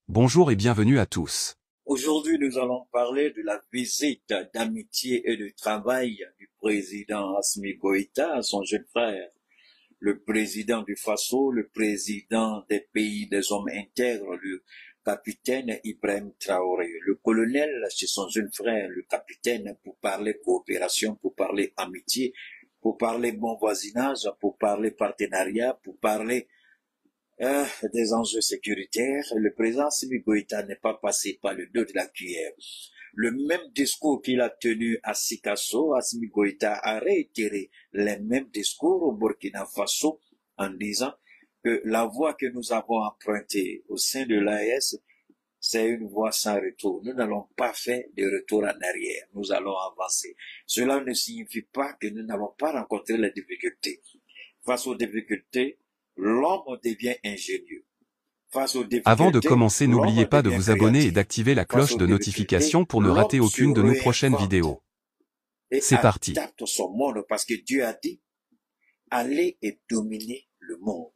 Bonjour et bienvenue à tous. Aujourd'hui, nous allons parler de la visite d'amitié et de travail du président Assimi Goïta à son jeune frère, le président du Faso, le président des pays des hommes intègres, le capitaine Ibrahim Traoré, le colonel chez son jeune frère, le capitaine, pour parler coopération, pour parler amitié, pour parler bon voisinage, pour parler partenariat, pour parler des enjeux sécuritaires. Le président Assimi Goïta n'est pas passé par le dos de la cuillère. Le même discours qu'il a tenu à Sikasso, Assimi Goïta a réitéré les mêmes discours au Burkina Faso en disant que la voie que nous avons empruntée au sein de l'AES, c'est une voie sans retour. Nous n'allons pas faire de retour en arrière. Nous allons avancer. Cela ne signifie pas que nous n'avons pas rencontré les difficultés. Face aux difficultés, l'homme devient ingénieux. Avant de commencer, n'oubliez pas de vous abonner et d'activer la cloche de notification pour ne rater aucune de nos prochaines vidéos. C'est parti. Adapte son monde parce que Dieu a dit, allez et dominez le monde.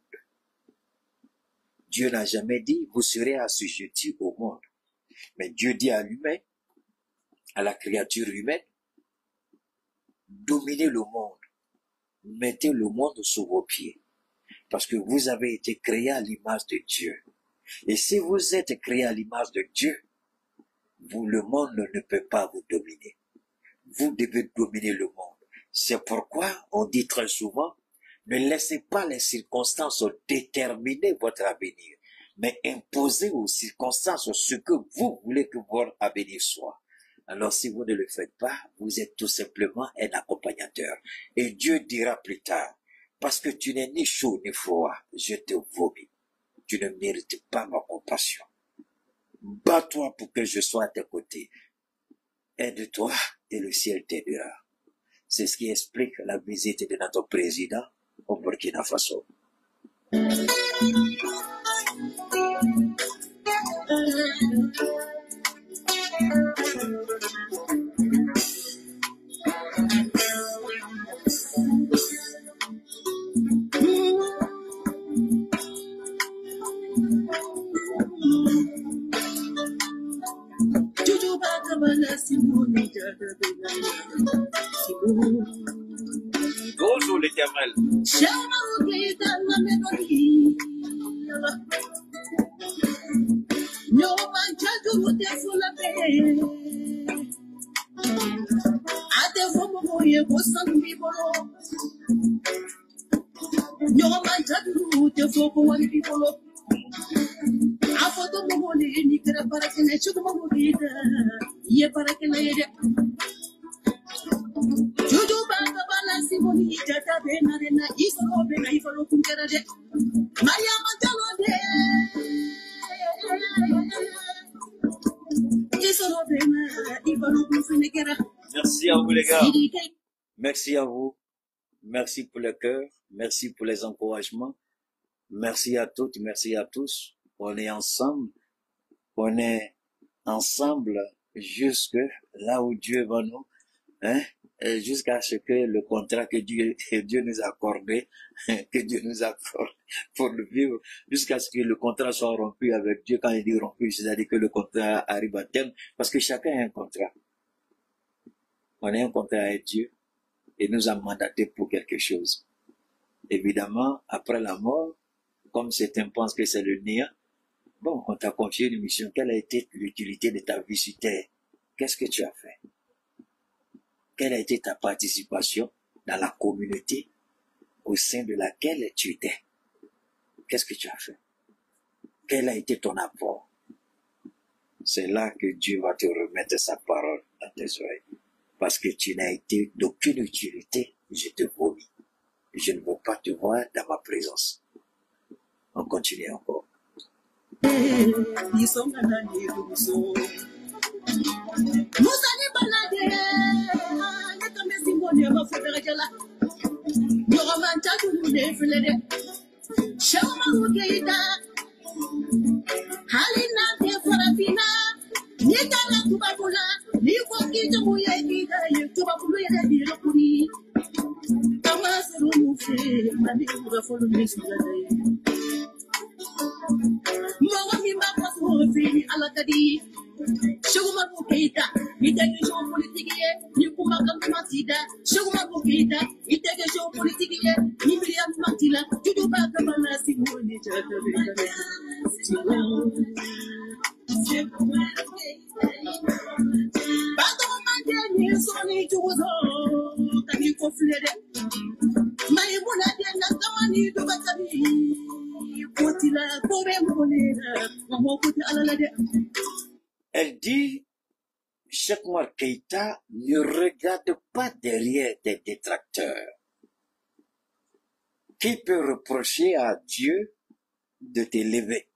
Dieu n'a jamais dit, vous serez assujettis au monde. Mais Dieu dit à l'humain, à la créature humaine, dominez le monde. Mettez le monde sous vos pieds. Parce que vous avez été créé à l'image de Dieu. Et si vous êtes créé à l'image de Dieu, le monde ne peut pas vous dominer. Vous devez dominer le monde. C'est pourquoi on dit très souvent, ne laissez pas les circonstances déterminer votre avenir, mais imposez aux circonstances ce que vous voulez que votre avenir soit. Alors si vous ne le faites pas, vous êtes tout simplement un accompagnateur. Et Dieu dira plus tard, parce que tu n'es ni chaud ni froid, je te vomis. Tu ne mérites pas ma compassion. Bats-toi pour que je sois à tes côtés. Aide-toi et le ciel t'aidera. C'est ce qui explique la visite de notre président au Burkina Faso. Bonjour l'Éternel. Merci à vous les gars. Merci à vous. Merci pour le cœur. Merci pour les encouragements. Merci à toutes, merci à tous. On est ensemble. On est ensemble jusque là où Dieu va nous, jusqu'à ce que le contrat que Dieu nous a accordé, que Dieu nous accorde pour le vivre, jusqu'à ce que le contrat soit rompu avec Dieu. Quand il dit rompu, c'est-à-dire que le contrat arrive à terme, parce que chacun a un contrat. On a un contrat avec Dieu et nous a mandaté pour quelque chose. Évidemment, après la mort, comme certains pensent que c'est le néant, bon, on t'a confié une mission. Quelle a été l'utilité de ta vie sur terre? Qu'est-ce que tu as fait? Quelle a été ta participation dans la communauté au sein de laquelle tu étais? Qu'est-ce que tu as fait? Quel a été ton apport? C'est là que Dieu va te remettre sa parole dans tes oreilles. Parce que tu n'as été d'aucune utilité, je te vomis. Je ne veux pas te voir dans ma présence. On continue encore. Elle dit, Cheikh Oumar Keïta ne regarde pas derrière des détracteurs. Qui peut reprocher à Dieu de t'élever?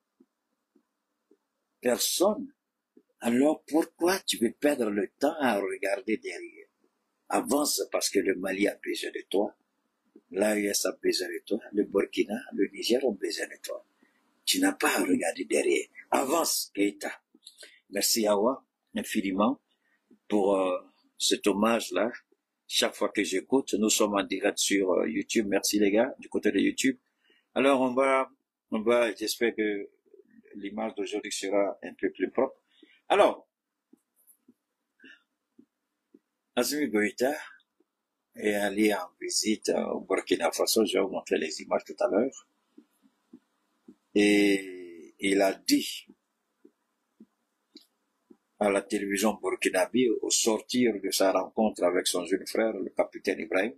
Personne. Alors pourquoi tu veux perdre le temps à regarder derrière? Avance parce que le Mali a besoin de toi, l'AES a besoin de toi, le Burkina, le Niger ont besoin de toi. Tu n'as pas à regarder derrière. Avance, Keïta. Merci Awa, infiniment, pour cet hommage-là. Chaque fois que j'écoute, nous sommes en direct sur YouTube. Merci les gars, du côté de YouTube. Alors on va, j'espère que l'image d'aujourd'hui sera un peu plus propre. Alors, Assimi Goïta est allé en visite au Burkina Faso. Je vais vous montrer les images tout à l'heure. Et il a dit à la télévision burkinabé, au sortir de sa rencontre avec son jeune frère, le capitaine Ibrahim,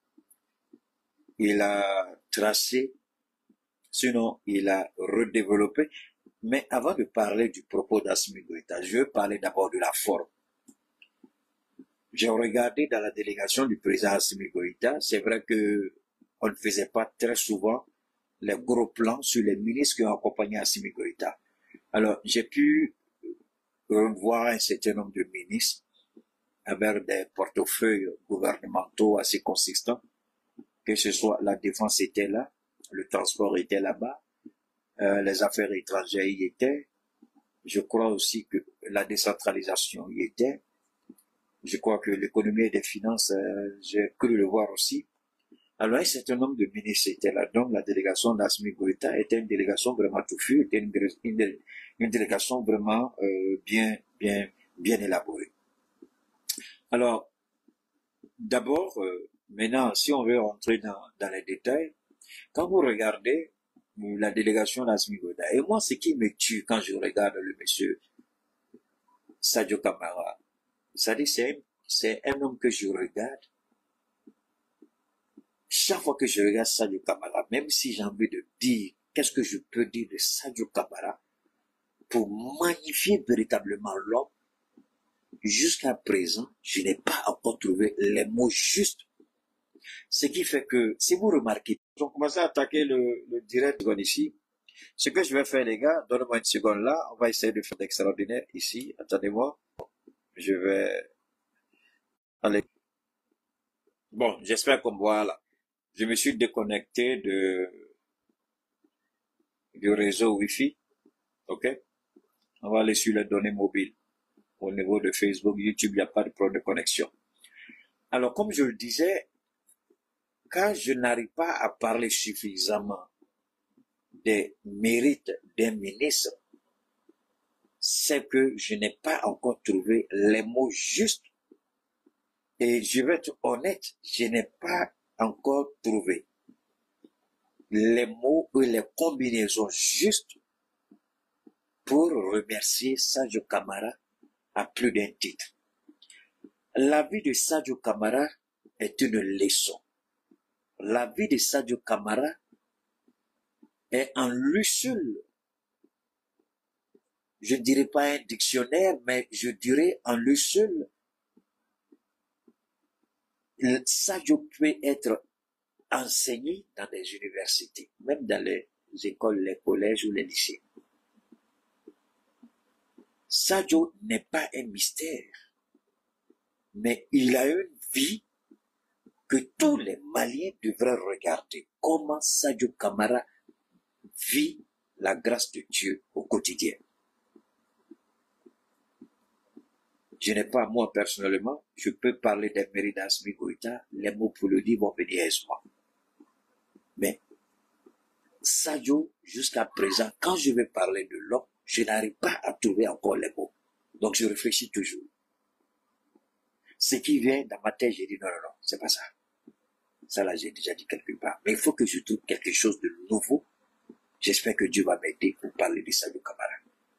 il a tracé, sinon il a redéveloppé. Mais avant de parler du propos d'Assimi Goïta, je veux parler d'abord de la forme. J'ai regardé dans la délégation du président Assimi Goïta, c'est vrai que on ne faisait pas très souvent les gros plans sur les ministres qui ont accompagné Assimi Goïta. Alors, j'ai pu voir un certain nombre de ministres avec des portefeuilles gouvernementaux assez consistants, que ce soit la défense était là, le transport était là-bas, les affaires étrangères y étaient, je crois aussi que la décentralisation y était, je crois que l'économie et des finances, j'ai cru le voir aussi. Alors un certain nombre de ministres étaient là, donc la délégation d'Assimi Goïta était une délégation vraiment touffue, était une délégation vraiment bien élaborée. Alors, d'abord, maintenant, si on veut rentrer dans les détails, quand vous regardez la délégation d'Assimi Goïta, et moi, ce qui me tue quand je regarde le monsieur Sadio Kamara, ça dit c'est un homme que je regarde. Chaque fois que je regarde Sadio Kamara, même si j'ai envie de dire, qu'est-ce que je peux dire de Sadio Kamara pour magnifier véritablement l'homme, jusqu'à présent, je n'ai pas encore trouvé les mots justes. Ce qui fait que, si vous remarquez, ils ont commencé à attaquer le direct ici. Ce que je vais faire, les gars, donnez-moi une seconde là, on va essayer de faire d'extraordinaire ici. Attendez-moi. Je vais aller. Bon, j'espère qu'on voit là. Je me suis déconnecté du réseau Wi-Fi. OK? On va aller sur les données mobiles. Au niveau de Facebook, YouTube, il n'y a pas de problème de connexion. Alors, comme je le disais, quand je n'arrive pas à parler suffisamment des mérites d'un ministre, c'est que je n'ai pas encore trouvé les mots justes. Et je vais être honnête, je n'ai pas encore trouvé les mots ou les combinaisons justes pour remercier Sadio Kamara à plus d'un titre. La vie de Sadio Kamara est une leçon. La vie de Sadio Kamara est en lui seul, je ne dirais pas un dictionnaire, mais je dirais en lui seul, Sadio peut être enseigné dans des universités, même dans les écoles, les collèges ou les lycées. Sadio n'est pas un mystère, mais il a une vie que tous les Maliens devraient regarder. Comment Sadio Kamara vit la grâce de Dieu au quotidien. Je n'ai pas, moi personnellement, je peux parler des mérites d'Assimi Goïta, les mots pour le dire vont venir aisément. Mais Sadio, jusqu'à présent, quand je vais parler de l'homme, Je n'arrive pas à trouver encore les mots. Donc je réfléchis toujours. Ce qui vient dans ma tête, j'ai dit non, non, non, c'est pas ça. Ça là, j'ai déjà dit quelque part. Mais il faut que je trouve quelque chose de nouveau. J'espère que Dieu va m'aider pour parler de Sadio Camara.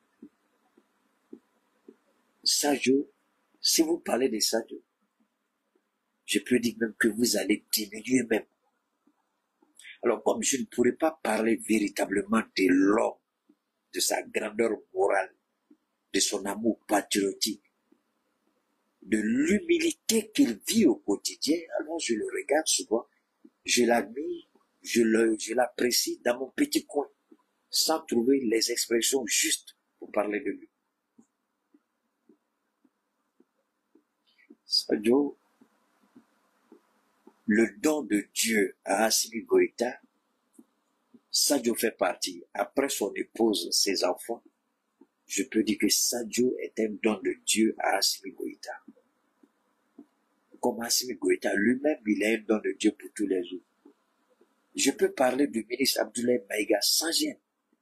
Sadio, si vous parlez de Sadio, je peux dire même que vous allez diminuer même. Alors, comme je ne pourrais pas parler véritablement de l'homme, de sa grandeur morale, de son amour patriotique, de l'humilité qu'il vit au quotidien, alors je le regarde souvent, je l'admire, je l'apprécie dans mon petit coin, sans trouver les expressions justes pour parler de lui. Sadio, le don de Dieu à Assimi Goïta, Sadio fait partie, après son épouse, ses enfants, je peux dire que Sadio est un don de Dieu à Assimi Goïta. Comme Assimi Goïta lui-même, il est un don de Dieu pour tous les autres. Je peux parler du ministre Abdoulaye Maïga sans gêne.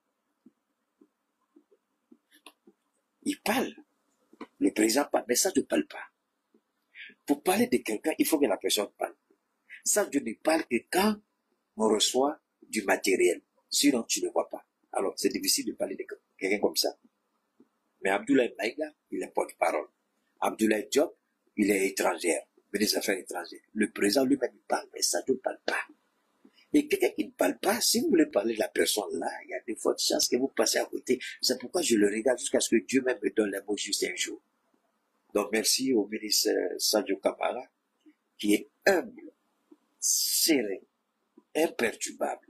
Il parle. Le président parle, mais ça ne parle pas. Pour parler de quelqu'un, il faut que la personne parle. Ça, je ne parle que quand on reçoit du matériel. Sinon, tu ne vois pas. Alors, c'est difficile de parler de quelqu'un comme ça. Mais Abdoulaye Maïga, il est porte-parole. Abdoulaye Diop, il est étranger, ministre des Affaires étrangères. Le président lui-même, il parle, mais ça ne parle pas. Et quelqu'un qui ne parle pas, si vous voulez parler de la personne là, il y a des fortes chances que vous passez à côté. C'est pourquoi je le regarde jusqu'à ce que Dieu même me donne les mots juste un jour. Donc merci au ministre Sadio Camara, qui est humble, serein, imperturbable.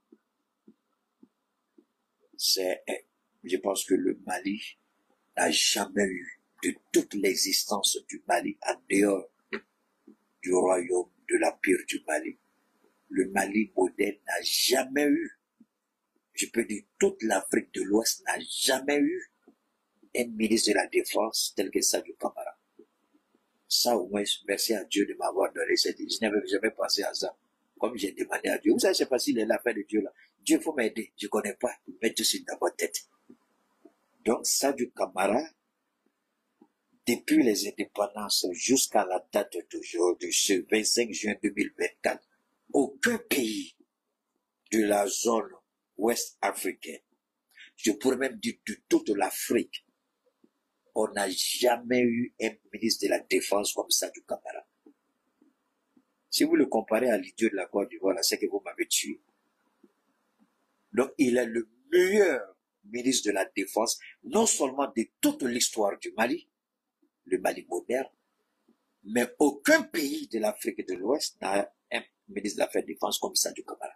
Je pense que le Mali n'a jamais eu, de toute l'existence du Mali, en dehors du royaume de l'Empire du Mali, le Mali moderne n'a jamais eu, je peux dire toute l'Afrique de l'Ouest n'a jamais eu un ministre de la Défense tel que Sadio Camara. Ça au moins, merci à Dieu de m'avoir donné cette idée. Je n'avais jamais pensé à ça. Comme j'ai demandé à Dieu, vous savez, c'est facile, l'affaire de Dieu là. Dieu, faut m'aider. Je ne connais pas. Mettre tout de suite dans votre tête. Donc, Sadio Camara, depuis les indépendances jusqu'à la date d'aujourd'hui, ce 25 juin 2024, aucun pays de la zone ouest africaine, je pourrais même dire de toute l'Afrique, on n'a jamais eu un ministre de la Défense comme Sadio Camara. Si vous le comparez à l'idiot de la Côte d'Ivoire, c'est que vous m'avez tué. Donc, il est le meilleur ministre de la Défense, non seulement de toute l'histoire du Mali, le Mali moderne, mais aucun pays de l'Afrique de l'Ouest n'a un ministre de la Défense comme Sadio Camara.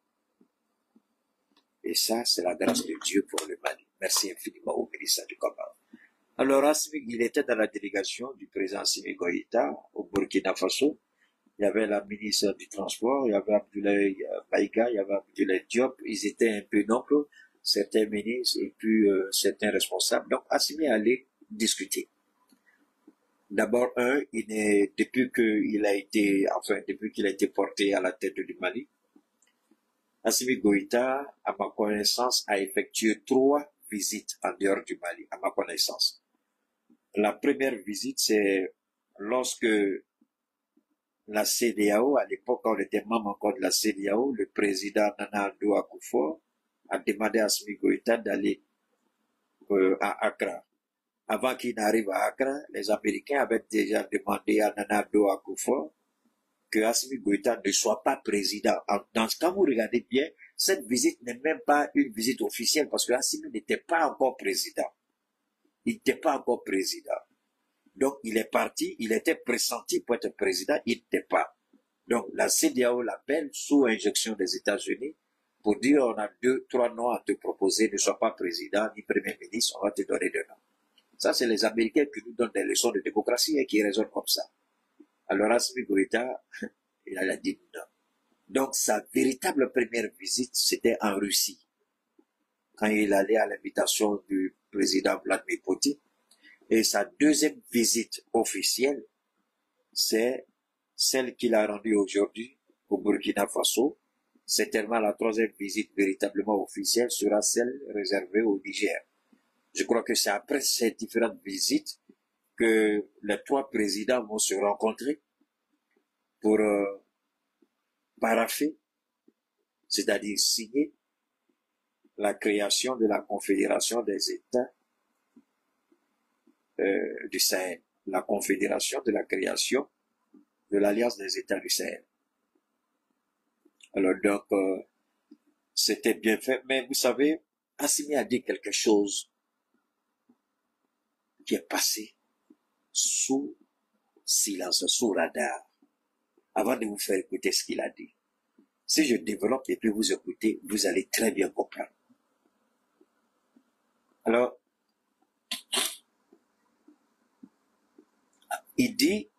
Et ça, c'est la grâce de Dieu pour le Mali. Merci infiniment au ministre Sadio Camara. Alors, Assimi, il était dans la délégation du président Assimi Goïta au Burkina Faso. Il y avait la ministre du Transport, il y avait Abdoulaye Maïga, il y avait Abdoulaye Diop. Ils étaient un peu nombreux, certains ministres et puis certains responsables. Donc, Assimi allait discuter. D'abord, depuis qu'il a été porté à la tête du Mali, Assimi Goïta, à ma connaissance, a effectué 3 visites en dehors du Mali, à ma connaissance. La première visite, c'est lorsque la CEDEAO, à l'époque, on était membre encore de la CEDEAO, le président Nana Addo Akufo a demandé à Assimi Goïta d'aller à Accra. Avant qu'il n'arrive à Accra, les Américains avaient déjà demandé à Nana Addo Akufo que Assimi Goïta ne soit pas président. Quand vous regardez bien, cette visite n'est même pas une visite officielle parce que Assimi n'était pas encore président. Il n'était pas encore président. Donc, il est parti, il était pressenti pour être président, il n'était pas. Donc, la CEDEAO l'appelle sous injection des États-Unis pour dire on a 2-3 noms à te proposer, ne sois pas président ni premier ministre, on va te donner 2 noms. Ça, c'est les Américains qui nous donnent des leçons de démocratie et qui raisonnent comme ça. Alors, Assimi Goïta, il a dit non. Donc, sa véritable première visite, c'était en Russie. Quand il allait à l'invitation du président Vladimir Poutine. Et sa deuxième visite officielle, c'est celle qu'il a rendue aujourd'hui au Burkina Faso. Certainement, la troisième visite véritablement officielle sera celle réservée au Niger. Je crois que c'est après ces différentes visites que les trois présidents vont se rencontrer pour paraffer, c'est-à-dire signer la création de la Confédération des États du Sahel, la Confédération de la création de l'Alliance des États du Sahel. Alors donc, c'était bien fait, mais vous savez, Assimi a dit quelque chose qui est passé sous silence, sous radar, avant de vous faire écouter ce qu'il a dit. Si je développe et puis vous écoutez, vous allez très bien comprendre. Alors, il dit,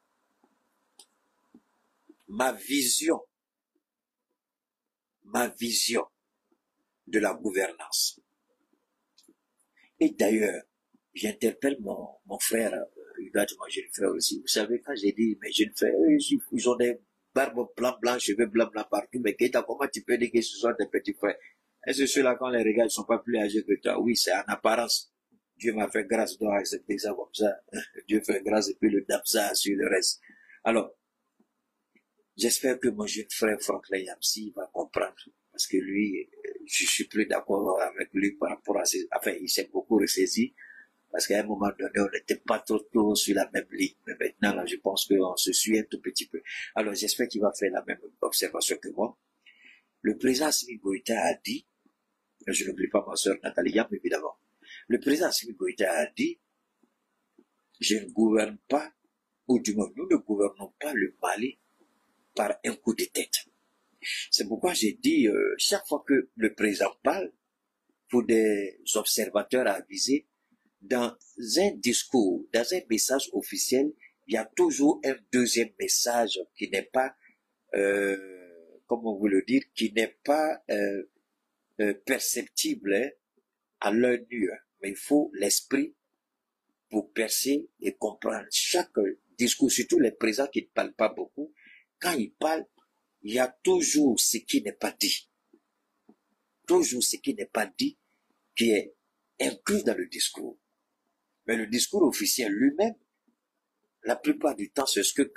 ma vision de la gouvernance. Et d'ailleurs, j'interpelle mon frère, il doit être mon jeune frère aussi. Vous savez, quand j'ai dit, mes jeunes frères, ils ont des barbes blancs, cheveux blancs partout, mais Keita, comment tu peux dire que ce sont des petits frères? Est-ce que ceux-là, quand les regards, ils sont pas plus âgés que toi? Oui, c'est en apparence. Dieu m'a fait grâce, doit accepter ça comme ça. Dieu fait grâce et puis le damsa sur le reste. Alors, j'espère que mon jeune frère Franklin Yamsi va comprendre. Parce que lui, je suis plus d'accord avec lui par rapport à ses... Enfin, il s'est beaucoup ressaisi. Parce qu'à un moment donné, on n'était pas trop sur la même ligne. Mais maintenant, là, je pense qu'on se suit un tout petit peu. Alors, j'espère qu'il va faire la même observation que moi. Le président Assimi Goïta a dit, je n'oublie pas ma soeur Nathalie Yam, évidemment. Le président Assimi Goïta a dit, je ne gouverne pas, ou du moins, nous ne gouvernons pas le Mali par un coup de tête. C'est pourquoi j'ai dit, chaque fois que le président parle, pour des observateurs avisés, dans un discours, dans un message officiel, il y a toujours un deuxième message qui n'est pas, comment vous le dire, qui n'est pas perceptible à l'œil nu. Mais il faut l'esprit pour percer et comprendre chaque discours, surtout les présents qui ne parlent pas beaucoup. Quand ils parlent, il y a toujours ce qui n'est pas dit. Toujours ce qui n'est pas dit qui est inclus dans le discours. Mais le discours officiel lui-même, la plupart du temps, c'est ce que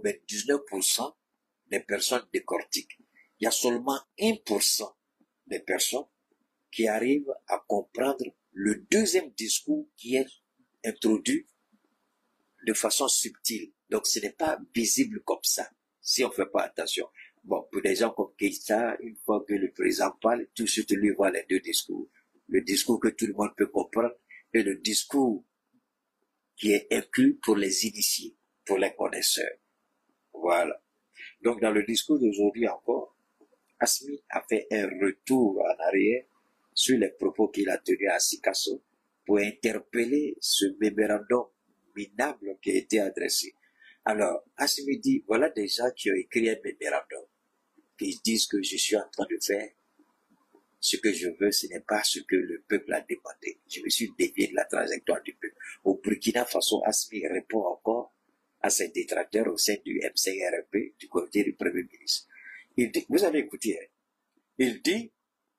99% des personnes décortiquent. Il y a seulement 1% des personnes qui arrivent à comprendre le deuxième discours qui est introduit de façon subtile. Donc, ce n'est pas visible comme ça, si on ne fait pas attention. Bon, pour des gens comme Keïta, une fois que le président parle, tout de suite, lui voit les deux discours. Le discours que tout le monde peut comprendre et le discours qui est inclus pour les initiés, pour les connaisseurs. Voilà. Donc, dans le discours d'aujourd'hui encore, Assimi a fait un retour en arrière sur les propos qu'il a tenus à Sikasso pour interpeller ce mémorandum minable qui a été adressé. Alors, Assimi dit, voilà des gens qui ont écrit un mémorandum, qui disent que je suis en train de faire ce que je veux, ce n'est pas ce que le peuple a demandé. Je me suis dévié de la trajectoire du peuple. Au Burkina Faso, Assimi répond encore à ses détracteurs au sein du MCRP, du comité du Premier ministre. Il dit, vous avez écouté, hein? Il dit,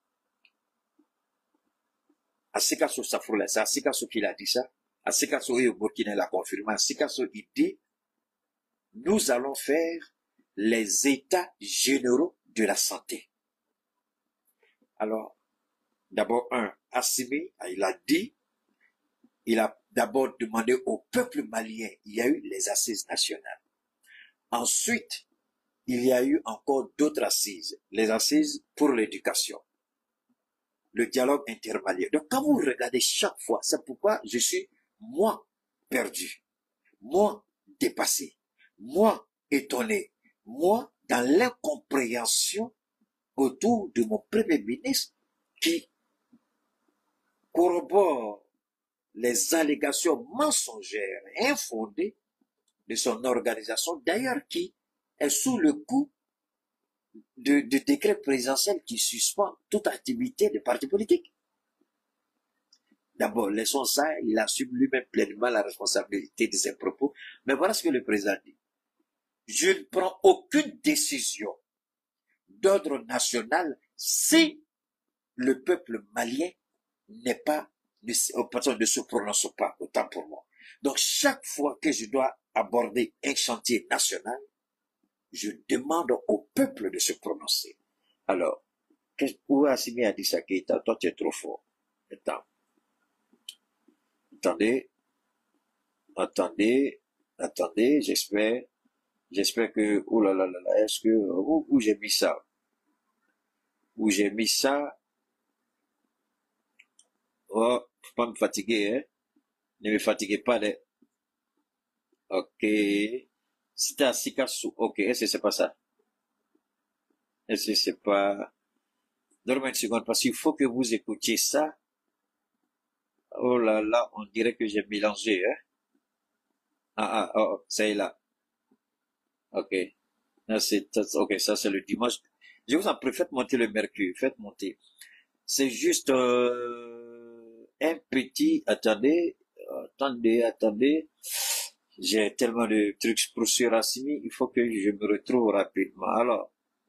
à Sikasso Safroula, c'est à Sikasso qu'il a dit ça, à Sikasso et au Burkina l'a confirmé, à Sikasso il dit, nous allons faire les états généraux de la santé. Alors, d'abord, Assimi, il a dit, il a d'abord demandé au peuple malien, il y a eu les assises nationales. Ensuite, il y a eu encore d'autres assises, les assises pour l'éducation, le dialogue intermalien. Donc, quand vous regardez chaque fois, c'est pourquoi je suis, moi, perdu, moi, dépassé, moi, étonné, moi, dans l'incompréhension autour de mon premier ministre qui corrobore les allégations mensongères et infondées de son organisation, d'ailleurs qui est sous le coup de décret présidentiel qui suspend toute activité de parti politique. D'abord, laissons ça, il assume lui-même pleinement la responsabilité de ses propos. Mais voilà ce que le président dit. Je ne prends aucune décision d'ordre national si le peuple malien n'est pas ne se prononce pas, autant pour moi. Donc, chaque fois que je dois aborder un chantier national, je demande au peuple de se prononcer. Alors, où Assimi a dit ça, Keita, toi tu es trop fort. Attends. Attendez, j'espère que, oh là là là là, est-ce que, où j'ai mis ça? Où j'ai mis ça? Oh, faut pas me fatiguer, hein. Ne me fatiguez pas, ok. C'était à Sikasu. Ok, est-ce que c'est pas ça? Est-ce que c'est pas... Donne-moi une seconde, parce qu'il faut que vous écoutiez ça. Oh là là, on dirait que j'ai mélangé, hein. Ça est là. Ok. Ok, ça c'est le dimanche. Je vous en prie, faites monter le mercure, faites monter. C'est juste un petit... Attendez. J'ai tellement de trucs pour sur Assimi, il faut que je me retrouve rapidement. Alors,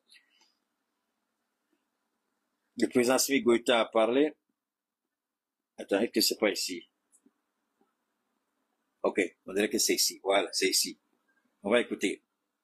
le président Assimi Goïta a parlé. Attendez que c'est pas ici. Ok, on dirait que c'est ici. Voilà, c'est ici. On va écouter.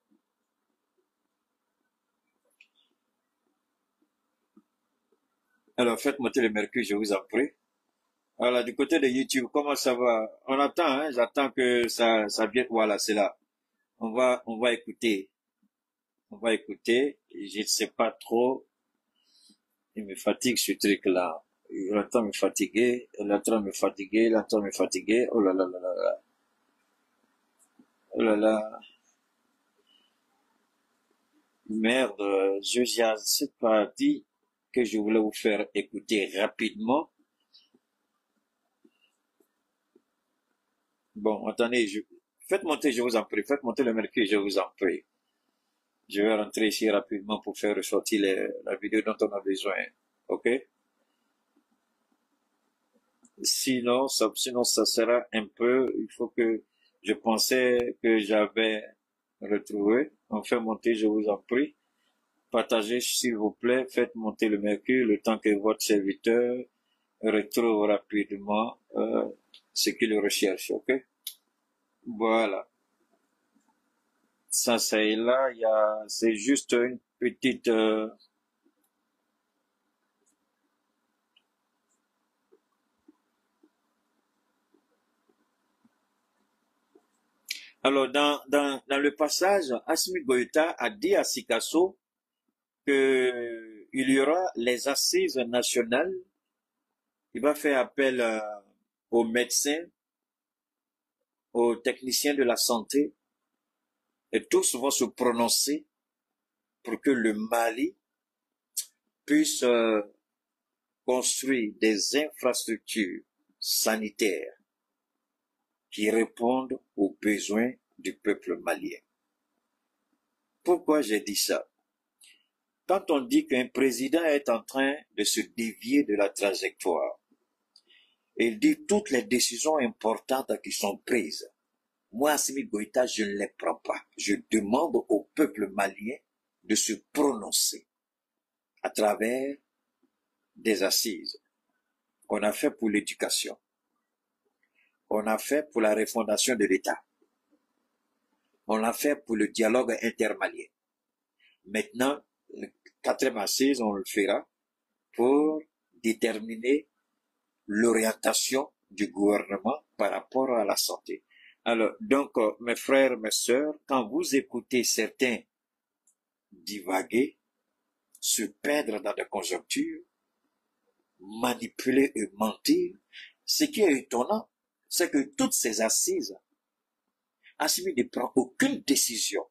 Alors, faites monter le mercure, je vous en prie. Voilà, du côté de YouTube, comment ça va? On attend, hein, j'attends que ça vienne. Voilà, c'est là. On va écouter. On va écouter. Je ne sais pas trop. Il me fatigue ce truc-là. Il entend me fatiguer, il entend me fatiguer. Oh là là là là là. Oh là là. Merde, je sais pas dit que je voulais vous faire écouter rapidement. Bon, attendez, faites monter, je vous en prie, faites monter le mercure, je vous en prie. Je vais rentrer ici rapidement pour faire ressortir la vidéo dont on a besoin. Ok? Sinon, ça sera un peu, il faut que, je pensais que j'avais retrouvé. On fait monter, je vous en prie. Partagez, s'il vous plaît, faites monter le mercure le temps que votre serviteur retrouve rapidement ce qu'il recherche, ok? Voilà. Ça, c'est là, c'est juste une petite... Alors, dans le passage, Assimi Goïta a dit à Sikasso que il y aura les assises nationales. Il va faire appel aux médecins, aux techniciens de la santé, et tous vont se prononcer pour que le Mali puisse construire des infrastructures sanitaires qui répondent aux besoins du peuple malien. Pourquoi j'ai dit ça? Quand on dit qu'un président est en train de se dévier de la trajectoire, il dit toutes les décisions importantes qui sont prises. Moi, Assimi Goïta, je ne les prends pas. Je demande au peuple malien de se prononcer à travers des assises qu'on a fait pour l'éducation, on a fait pour la refondation de l'État, on l'a fait pour le dialogue intermalien. Maintenant, le 4e assise, on le fera pour déterminer l'orientation du gouvernement par rapport à la santé. Alors, donc, mes frères, mes sœurs, quand vous écoutez certains divaguer, se perdre dans des conjonctures, manipuler et mentir, ce qui est étonnant, c'est que toutes ces assises, Assimi ne prend aucune décision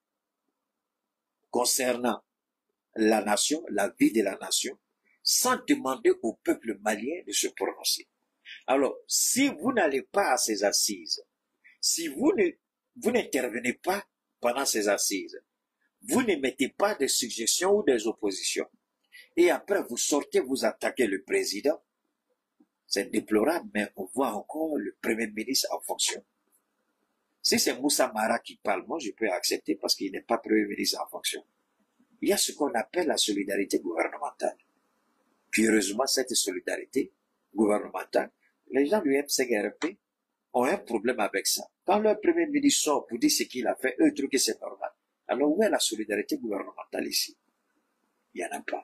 concernant la nation, la vie de la nation, sans demander au peuple malien de se prononcer. Alors, si vous n'allez pas à ces assises, si vous n'intervenez pas pendant ces assises, vous ne mettez pas de suggestions ou des oppositions, et après vous sortez, vous attaquez le président, c'est déplorable, mais on voit encore le premier ministre en fonction. Si c'est Moussa Mara qui parle, moi je peux accepter parce qu'il n'est pas premier ministre en fonction. Il y a ce qu'on appelle la solidarité gouvernementale. Curieusement, cette solidarité gouvernementale les gens du MCRP ont un problème avec ça. Quand leur premier ministre sort pour dire ce qu'il a fait, eux trouvent que c'est normal. Alors où est la solidarité gouvernementale ici? Il n'y en a pas.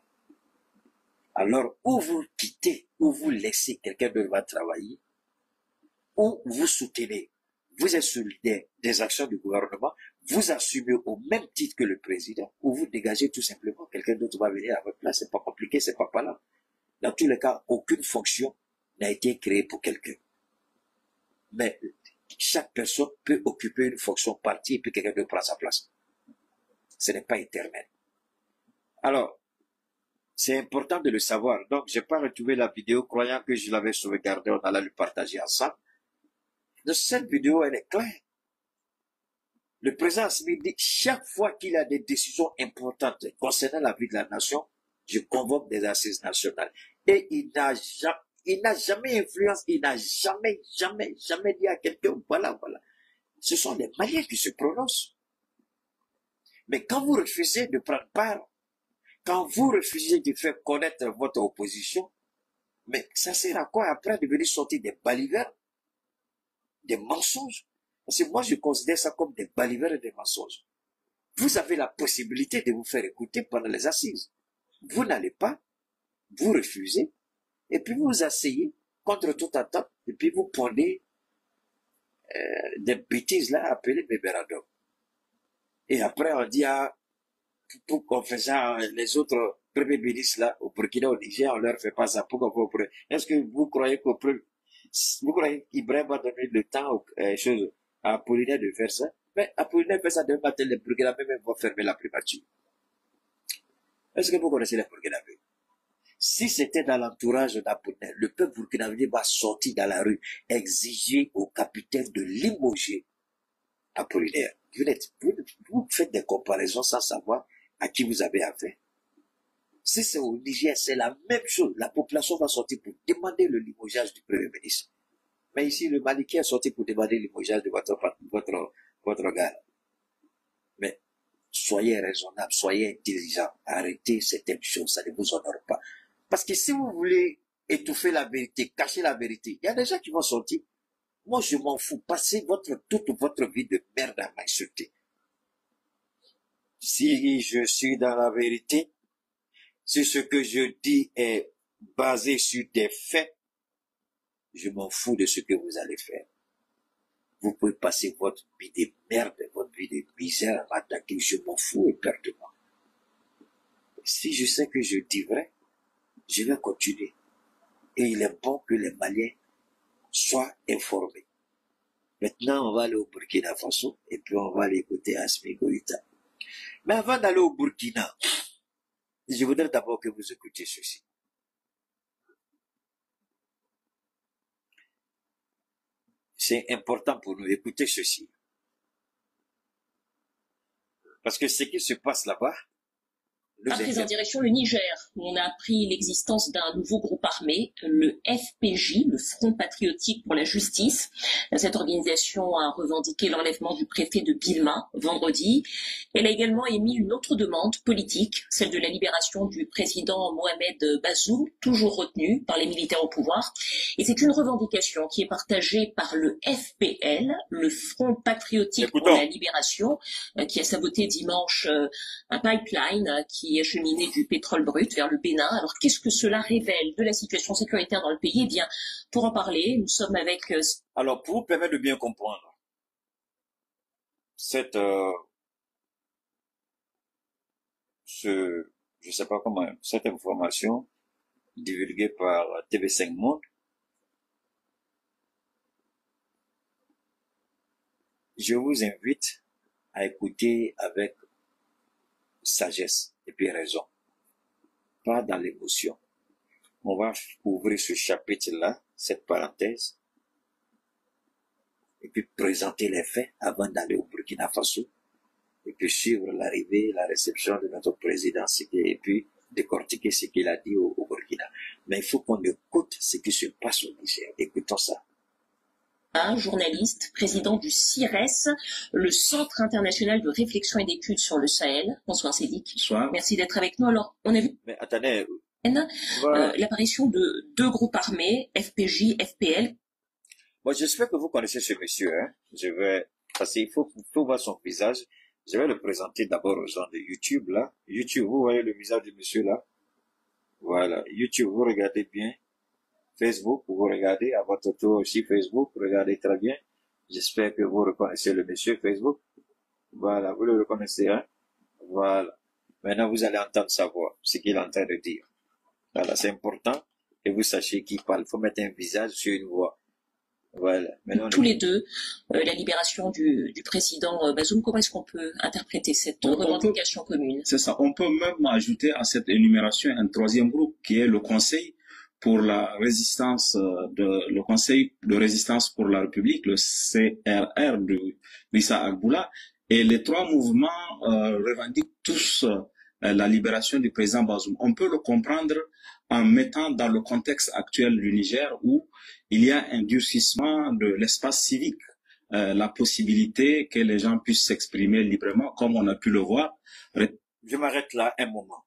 Alors, ou vous quittez, ou vous laissez quelqu'un devant travailler, ou vous soutenez, vous êtes solidaire des actions du gouvernement, vous assumez au même titre que le président, ou vous dégagez tout simplement, quelqu'un d'autre va venir à votre place, c'est pas compliqué, c'est pas là. Dans tous les cas, aucune fonction n'a été créée pour quelqu'un. Mais chaque personne peut occuper une fonction partie et puis quelqu'un d'autre prend sa place. Ce n'est pas éternel. Alors, c'est important de le savoir. Donc, j'ai pas retrouvé la vidéo croyant que je l'avais sauvegardée, on allait le partager ensemble. De cette vidéo, elle est claire. Le président Assimi dit, chaque fois qu'il a des décisions importantes concernant la vie de la nation, je convoque des assises nationales. Et il n'a jamais influencé, il n'a jamais dit à quelqu'un, voilà. Ce sont les Maliens qui se prononcent. Mais quand vous refusez de prendre part, quand vous refusez de faire connaître votre opposition, mais ça sert à quoi après de venir sortir des balivernes, des mensonges? Parce que moi, je considère ça comme des balivernes et des mensonges. Vous avez la possibilité de vous faire écouter pendant les assises. Vous n'allez pas, vous refusez, et puis vous vous asseyez contre toute attente, et puis vous prenez des bêtises là appelées mémorandum. Et après, on dit à tout confessant les autres premiers ministres là, au Burkina, au Niger, on leur fait pas ça. Pourquoi vous prenez? Est-ce que vous croyez qu'Ibrahim va donner le temps à Apollinaire de faire ça? Mais Apollinaire fait ça demain matin, les Burkinabés même vont fermer la primature. Est-ce que vous connaissez les Burkinabés? Si c'était dans l'entourage d'Apollinaire, le peuple burkinabé va sortir dans la rue, exiger au capitaine de limoger Apollinaire. Vous faites des comparaisons sans savoir à qui vous avez affaire. Si c'est au Niger, c'est la même chose. La population va sortir pour demander le limogeage du Premier ministre. Mais ici, le Mali qui est sorti pour demander le limogeage de votre gars. Mais soyez raisonnable, soyez intelligent. Arrêtez certaines choses, ça ne vous honore pas. Parce que si vous voulez étouffer la vérité, cacher la vérité, il y a des gens qui vont sortir. Moi, je m'en fous. Passez toute votre vie de merde à m'insulter. Si je suis dans la vérité, si ce que je dis est basé sur des faits, je m'en fous de ce que vous allez faire. Vous pouvez passer votre vie de merde, votre vie de misère à m'attaquer, je m'en fous éperdument. Si je sais que je dis vrai, je vais continuer. Et il est bon que les Maliens soient informés. Maintenant, on va aller au Burkina Faso et puis on va aller écouter Assimi Goïta. Mais avant d'aller au Burkina, je voudrais d'abord que vous écoutiez ceci. C'est important pour nous d'écouter ceci. Parce que ce qui se passe là-bas, Après, en direction le Niger, où on a appris l'existence d'un nouveau groupe armé, le FPJ, le Front Patriotique pour la Justice. Cette organisation a revendiqué l'enlèvement du préfet de Bilma vendredi. Elle a également émis une autre demande politique, celle de la libération du président Mohamed Bazoum, toujours retenu par les militaires au pouvoir. Et c'est une revendication qui est partagée par le FPL, le Front Patriotique pour la Libération, qui a saboté dimanche un pipeline qui acheminé du pétrole brut vers le Bénin. Alors, qu'est-ce que cela révèle de la situation sécuritaire dans le pays? Eh bien, pour en parler, nous sommes avec... Alors, pour vous permettre de bien comprendre cette... je sais pas comment... Cette information divulguée par TV5 Monde, je vous invite à écouter avec sagesse et puis raison, pas dans l'émotion. On va ouvrir ce chapitre-là, cette parenthèse, et puis présenter les faits avant d'aller au Burkina Faso, et puis suivre l'arrivée, la réception de notre président, et puis décortiquer ce qu'il a dit au Burkina. Mais il faut qu'on écoute ce qui se passe au Niger. Écoutons ça. Un journaliste, président du CIRES, le Centre international de réflexion et d'études sur le Sahel. Bonsoir Sédic. Bonsoir. Merci d'être avec nous. Alors, on a vu... Mais attendez, Voilà. L'apparition de deux groupes armés, FPJ, FPL. Bon, j'espère que vous connaissez ce monsieur. Hein. Parce qu'il faut voir son visage. Je vais le présenter d'abord aux gens de YouTube, là. YouTube, vous voyez le visage du monsieur, là. Voilà. YouTube, vous regardez bien. Facebook, vous regardez à votre tour aussi Facebook, regardez très bien. J'espère que vous reconnaissez le monsieur Facebook. Voilà, vous le reconnaissez, hein. Voilà. Maintenant, vous allez entendre sa voix, ce qu'il est en train de dire. Voilà, c'est important que vous sachiez qui parle. Il faut mettre un visage sur une voix. Voilà. Maintenant, tous les deux, la libération du président Bazoum, comment est-ce qu'on peut interpréter cette revendication commune? C'est ça. On peut même ajouter à cette énumération un troisième groupe qui est le Conseil pour la résistance le Conseil de résistance pour la République, le CRR de Issa Agboula. Et les trois mouvements revendiquent tous la libération du président Bazoum. On peut le comprendre en mettant dans le contexte actuel du Niger où il y a un durcissement de l'espace civique, la possibilité que les gens puissent s'exprimer librement, comme on a pu le voir. Je m'arrête là un moment.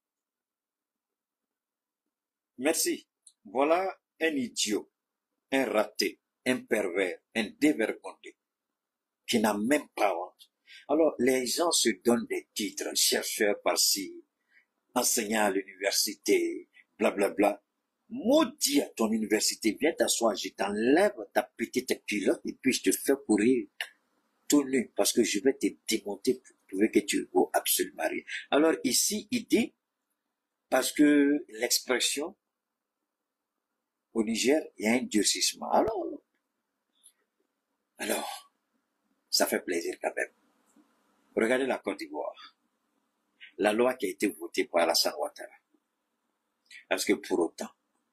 Merci. Voilà un idiot, un raté, un pervers, un dévergondé, qui n'a même pas honte. Alors, les gens se donnent des titres, chercheurs par-ci, enseignants à l'université, blablabla. Maudit à ton université, viens t'asseoir, je t'enlève ta petite culotte et puis je te fais courir tout nu parce que je vais te démonter pour prouver que tu ne vaux absolument rien. Alors ici, il dit, parce que l'expression au Niger, il y a un durcissement. Alors, ça fait plaisir quand même. Regardez la Côte d'Ivoire. La loi qui a été votée par Alassane Ouattara. Parce que pour autant,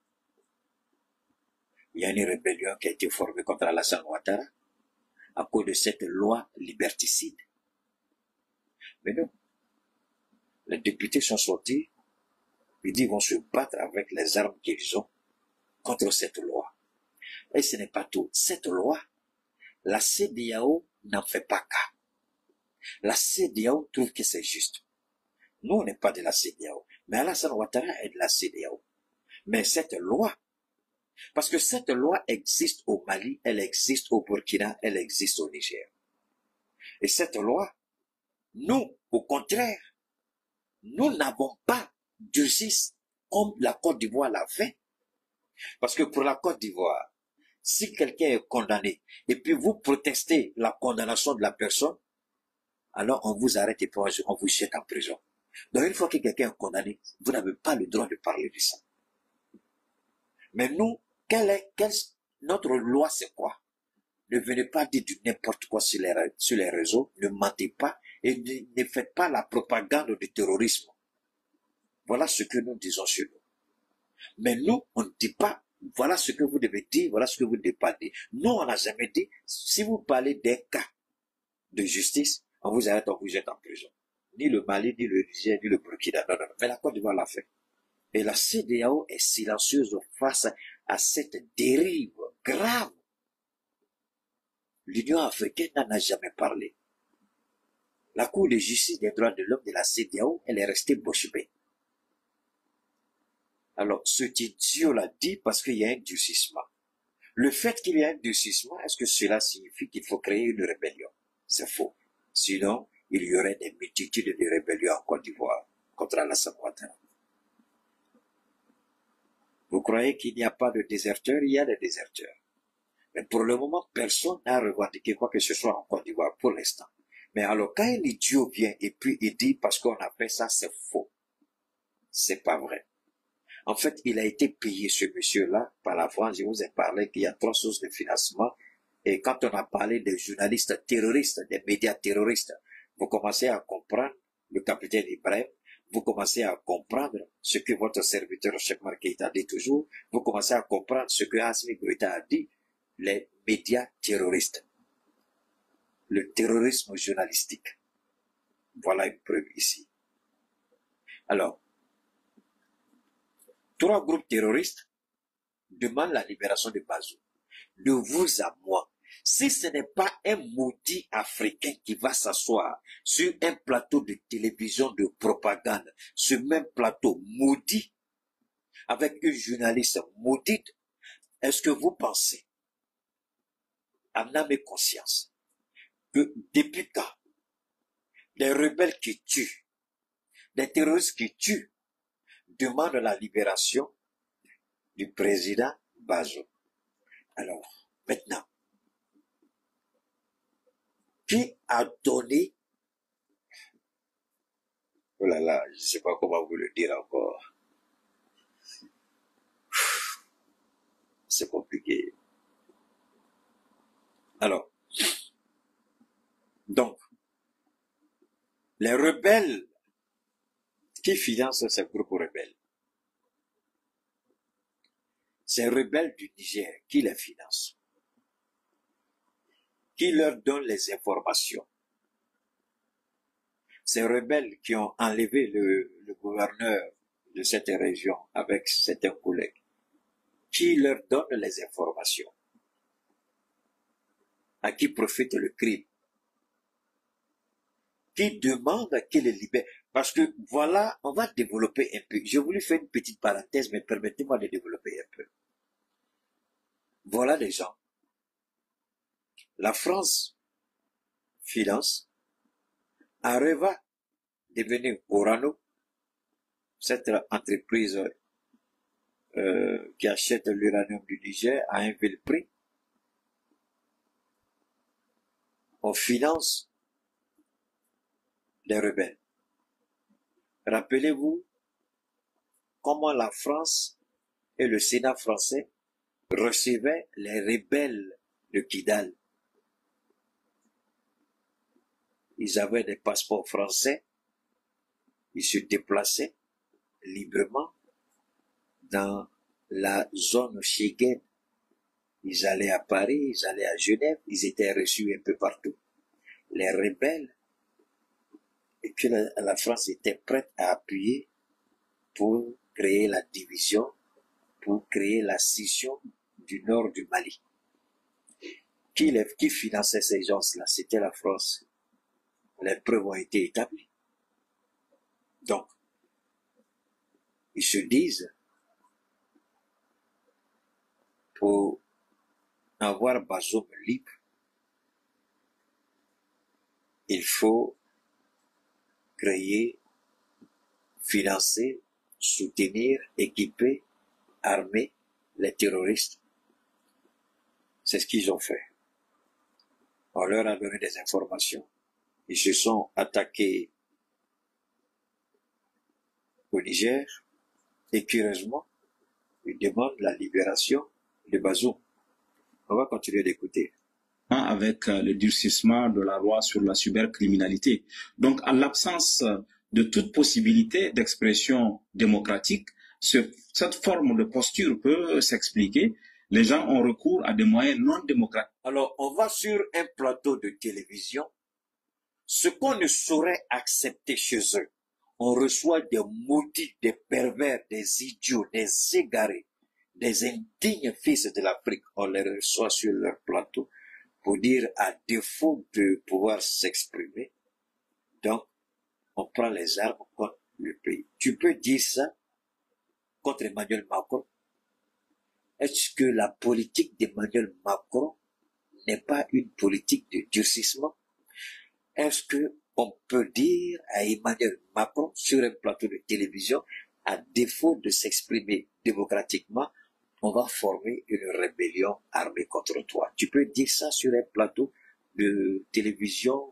il y a une rébellion qui a été formée contre Alassane Ouattara à cause de cette loi liberticide. Mais non. Les députés sont sortis, ils disent qu'ils vont se battre avec les armes qu'ils ont contre cette loi. Et ce n'est pas tout. Cette loi, la CEDEAO n'en fait pas cas. La CEDEAO trouve que c'est juste. Nous, on n'est pas de la CEDEAO. Mais Alassane Ouattara est de la CEDEAO. Mais cette loi, parce que cette loi existe au Mali, elle existe au Burkina, elle existe au Niger. Et cette loi, nous, au contraire, nous n'avons pas justice comme la Côte d'Ivoire l'a fait. Parce que pour la Côte d'Ivoire, si quelqu'un est condamné et puis vous protestez la condamnation de la personne, alors on vous arrête et puis on vous jette en prison. Donc une fois que quelqu'un est condamné, vous n'avez pas le droit de parler de ça. Mais nous, notre loi c'est quoi? Ne venez pas dire du n'importe quoi sur les réseaux, ne mentez pas et ne faites pas la propagande du terrorisme. Voilà ce que nous disons sur nous. Mais nous, on ne dit pas, voilà ce que vous devez dire, voilà ce que vous ne devez pas dire. Nous, on n'a jamais dit, si vous parlez d'un cas de justice, on vous arrête, on vous jette en prison. Ni le Mali, ni le Niger, ni le Burkina. Non. Mais la Côte d'Ivoire l'a fait. Et la CEDEAO est silencieuse face à cette dérive grave. L'Union africaine n'en a jamais parlé. La Cour de justice des droits de l'homme de la CEDEAO, elle est restée bouche bée. Alors, ce idiot l'a dit parce qu'il y a un durcissement. Le fait qu'il y ait un durcissement, est-ce que cela signifie qu'il faut créer une rébellion? C'est faux. Sinon, il y aurait des multitudes de rébellions en Côte d'Ivoire contre Alassane Ouattara. Vous croyez qu'il n'y a pas de déserteurs? Il y a des déserteurs. Mais pour le moment, personne n'a revendiqué quoi que ce soit en Côte d'Ivoire pour l'instant. Mais alors, quand un idiot vient et puis il dit parce qu'on a fait ça, c'est faux. C'est pas vrai. En fait, il a été payé, ce monsieur-là, par la France. Je vous ai parlé qu'il y a 3 sources de financement. Et quand on a parlé des journalistes terroristes, des médias terroristes, vous commencez à comprendre, le capitaine Ibrahim, vous commencez à comprendre ce que votre serviteur Cheikh Oumar Keïta dit toujours, vous commencez à comprendre ce que Assimi Goïta a dit, les médias terroristes. Le terrorisme journalistique. Voilà une preuve ici. Alors, 3 groupes terroristes demandent la libération de Bazoum. De vous à moi, si ce n'est pas un maudit africain qui va s'asseoir sur un plateau de télévision de propagande, ce même plateau maudit, avec une journaliste maudite, est-ce que vous pensez, en âme et conscience, que depuis quand des rebelles qui tuent, des terroristes qui tuent, demandent la libération du président Bazoum? Alors, maintenant, qui a donné, oh là là, je ne sais pas comment vous le dire encore, c'est compliqué. Alors, donc, les rebelles qui financent ces groupes rebelles, ces rebelles du Niger qui les financent, qui leur donnent les informations, ces rebelles qui ont enlevé le gouverneur de cette région avec certains collègues, qui leur donnent les informations, à qui profite le crime, qui demande qu'il les libère. Parce que voilà, on va développer un peu. J'ai voulu faire une petite parenthèse, mais permettez-moi de développer un peu. Voilà les gens. La France finance, Areva devenu Orano, cette entreprise qui achète l'uranium du Niger à un vil prix. On finance les rebelles. Rappelez-vous comment la France et le Sénat français recevaient les rebelles de Kidal. Ils avaient des passeports français, ils se déplaçaient librement dans la zone Schengen. Ils allaient à Paris, ils allaient à Genève, ils étaient reçus un peu partout. Les rebelles, et que la France était prête à appuyer pour créer la division, pour créer la scission du nord du Mali. Qui finançait ces gens-là? C'était la France. Les preuves ont été établies. Donc, ils se disent, pour avoir Bazoum libre, il faut créer, financer, soutenir, équiper, armer les terroristes. C'est ce qu'ils ont fait. On leur a donné des informations. Ils se sont attaqués au Niger et curieusement, ils demandent la libération de Bazoum. On va continuer d'écouter. Avec le durcissement de la loi sur la cybercriminalité. Donc, en l'absence de toute possibilité d'expression démocratique, cette forme de posture peut s'expliquer. Les gens ont recours à des moyens non démocratiques. Alors, on va sur un plateau de télévision. Ce qu'on ne saurait accepter chez eux, on reçoit des maudits, des pervers, des idiots, des égarés, des indignes fils de l'Afrique. On les reçoit sur leur plateau pour dire, à défaut de pouvoir s'exprimer, donc on prend les armes contre le pays. Tu peux dire ça contre Emmanuel Macron? Est-ce que la politique d'Emmanuel Macron n'est pas une politique de durcissement? Est-ce que on peut dire à Emmanuel Macron sur un plateau de télévision, à défaut de s'exprimer démocratiquement, on va former une rébellion armée contre toi? Tu peux dire ça sur un plateau de télévision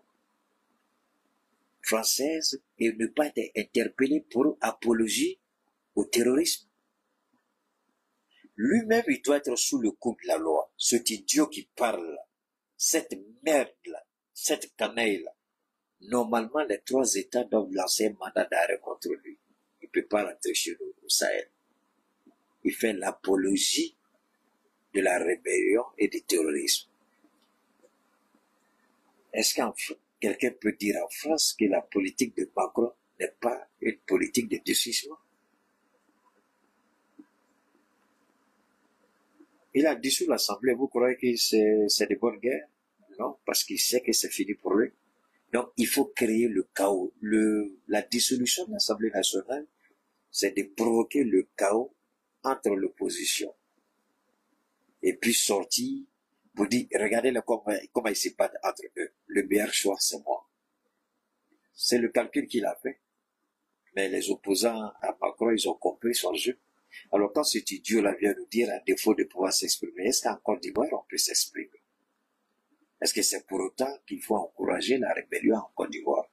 française et ne pas être interpellé pour apologie au terrorisme? Lui-même, il doit être sous le coup de la loi. Cet idiot qui parle, cette merde-là, cette canaille-là, normalement, les 3 États doivent lancer un mandat d'arrêt contre lui. Il ne peut pas rentrer chez nous au Sahel. Il fait l'apologie de la rébellion et du terrorisme. Est-ce que quelqu'un peut dire en France que la politique de Macron n'est pas une politique de durcissement? Il a dissous l'Assemblée, vous croyez que c'est de bonne guerre? Non, parce qu'il sait que c'est fini pour lui. Donc, il faut créer le chaos. La dissolution de l'Assemblée nationale, c'est de provoquer le chaos entre l'opposition et puis sortir pour dire, regardez comment ils se battent entre eux. Le meilleur choix, c'est moi. C'est le calcul qu'il a fait. Mais les opposants à Macron, ils ont compris son jeu. Alors quand cet idiot-là vient nous dire, à défaut de pouvoir s'exprimer, est-ce qu'en Côte d'Ivoire, on peut s'exprimer? Est-ce que c'est pour autant qu'il faut encourager la rébellion en Côte d'Ivoire?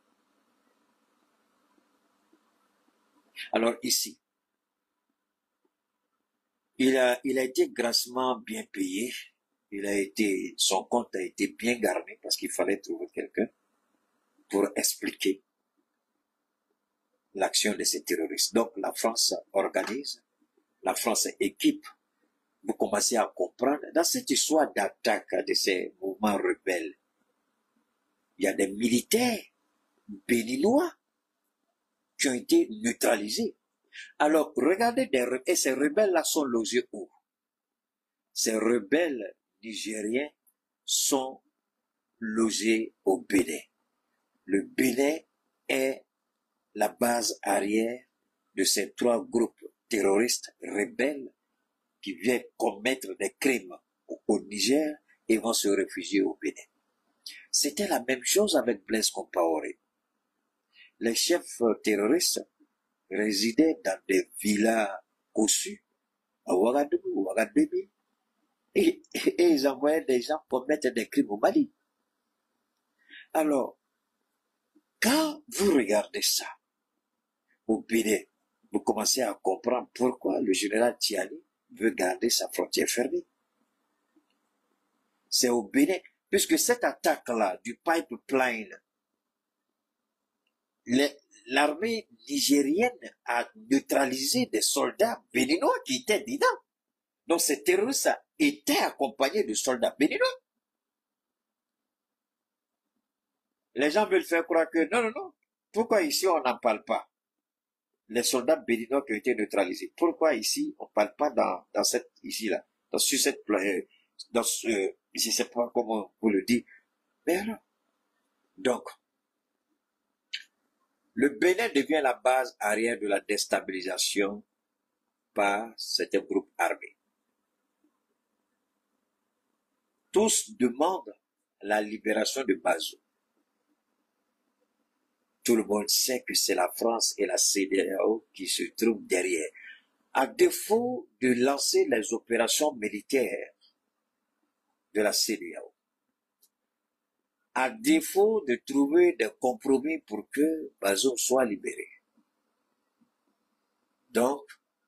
Alors ici, il a été grassement bien payé. Son compte a été bien garni parce qu'il fallait trouver quelqu'un pour expliquer l'action de ces terroristes. Donc la France organise, la France équipe. Vous commencez à comprendre, dans cette histoire d'attaque de ces mouvements rebelles, il y a des militaires béninois qui ont été neutralisés. Alors, regardez, et ces rebelles-là sont logés où? Ces rebelles nigériens sont logés au Bénin. Le Bénin est la base arrière de ces trois groupes terroristes rebelles qui viennent commettre des crimes au Niger et vont se réfugier au Bénin. C'était la même chose avec Blaise Compaoré. Les chefs terroristes résidaient dans des villas cossues à Ouagadougou, Ouagadougou, et ils envoyaient des gens commettre des crimes au Mali. Alors, quand vous regardez ça au Bénin, vous commencez à comprendre pourquoi le général Tiani veut garder sa frontière fermée. C'est au Bénin, puisque cette attaque-là du pipeline, l'armée nigérienne a neutralisé des soldats béninois qui étaient dedans. Donc ces terroristes étaient accompagnés de soldats béninois. Les gens veulent faire croire que non, pourquoi ici on n'en parle pas? Les soldats béninois qui ont été neutralisés. Pourquoi ici on ne parle pas dans cette, ici-là, sur cette, je ne sais pas comment vous le dites. Mais alors, donc, le Bénin devient la base arrière de la déstabilisation par certains groupes armés. Tous demandent la libération de Bazoum. Tout le monde sait que c'est la France et la CEDEAO qui se trouvent derrière. À défaut de lancer les opérations militaires de la CEDEAO, à défaut de trouver des compromis pour que Bazoum soit libéré. Donc,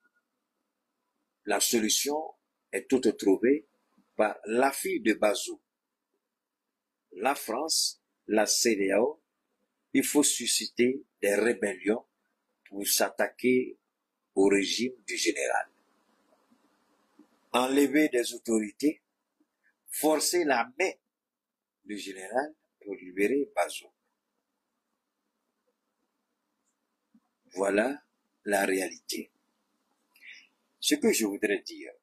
la solution est toute trouvée par l'affût de Bazoum. La France, la CEDEAO, il faut susciter des rébellions pour s'attaquer au régime du général. Enlever des autorités, forcer la main du général pour libérer Bazoum. Voilà la réalité. Ce que je voudrais dire,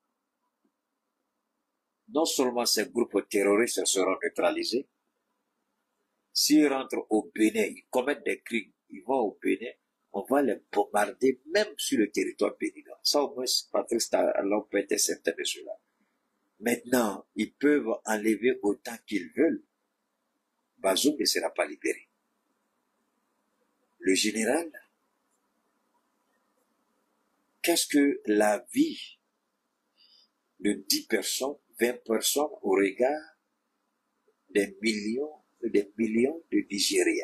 non seulement ces groupes terroristes seront neutralisés, s'ils rentrent au Bénin, ils commettent des crimes, ils vont au Bénin, on va les bombarder même sur le territoire béninois. Ça au moins, Patrice Talon peut être certain de cela. Maintenant, ils peuvent enlever autant qu'ils veulent. Bazoum ne sera pas libéré. Le général, qu'est-ce que la vie de 10 personnes, 20 personnes au regard des millions de Nigériens?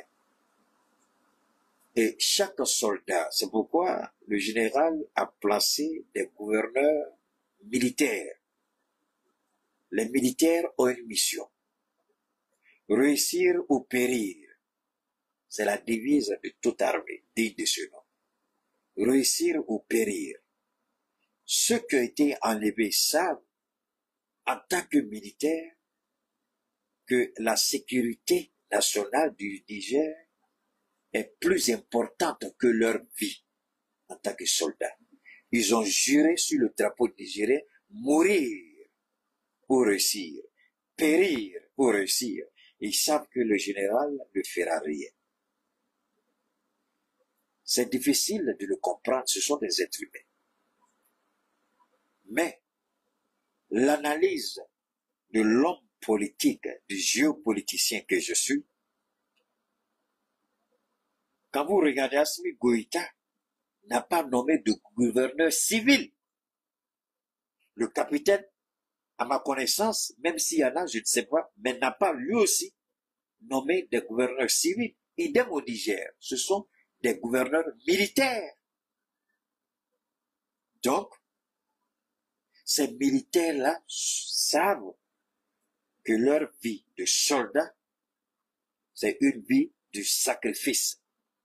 Et chaque soldat, c'est pourquoi le général a placé des gouverneurs militaires. Les militaires ont une mission. Réussir ou périr. C'est la devise de toute armée, digne de ce nom. Réussir ou périr. Ceux qui ont été enlevés savent, en tant que militaires, que la sécurité nationale du Niger est plus importante que leur vie en tant que soldats. Ils ont juré sur le drapeau nigérien, mourir ou réussir, périr ou réussir. Ils savent que le général ne fera rien. C'est difficile de le comprendre, ce sont des êtres humains. Mais l'analyse de l'homme politique, du géopoliticien que je suis, quand vous regardez Assimi Goïta, n'a pas nommé de gouverneur civil. Le capitaine, à ma connaissance, même s'il y en a, je ne sais pas, mais n'a pas lui aussi nommé des gouverneurs civils. Idem au Niger, ce sont des gouverneurs militaires. Donc, ces militaires-là savent que leur vie de soldat, c'est une vie du sacrifice.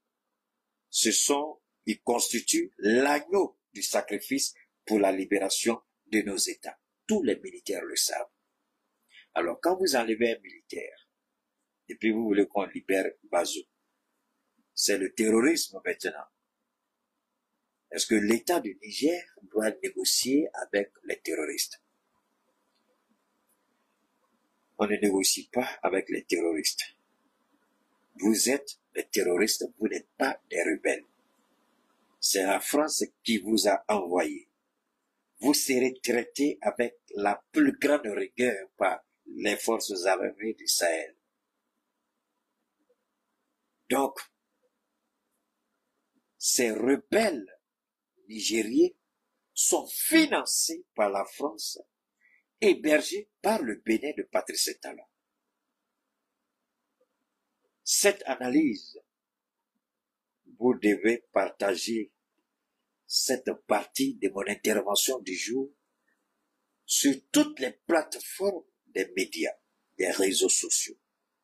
Ils constituent l'agneau du sacrifice pour la libération de nos États. Tous les militaires le savent. Alors, quand vous enlevez un militaire, et puis vous voulez qu'on libère Bazoum, c'est le terrorisme maintenant. Est-ce que l'État du Niger doit négocier avec les terroristes? On ne négocie pas avec les terroristes. Vous êtes des terroristes, vous n'êtes pas des rebelles. C'est la France qui vous a envoyé. Vous serez traités avec la plus grande rigueur par les forces armées du Sahel. Donc, ces rebelles nigériens sont financés par la France, hébergés par le Bénin de Patrice Talon. Cette analyse, vous devez partager cette partie de mon intervention du jour sur toutes les plateformes des médias, des réseaux sociaux.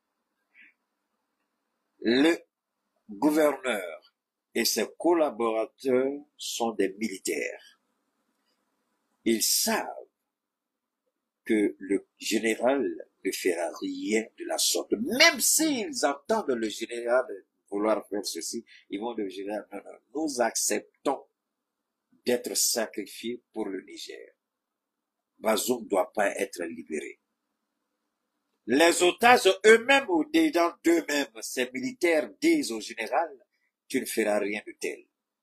Le gouverneur et ses collaborateurs sont des militaires. Ils savent que le général ne fera rien de la sorte. Même s'ils entendent le général vouloir faire ceci, ils vont dire, général, non, non, nous acceptons d'être sacrifiés pour le Niger. Bazoum ne doit pas être libéré. Les otages eux-mêmes ou dedans d'eux-mêmes, ces militaires disent au général, tu ne feras rien de tel.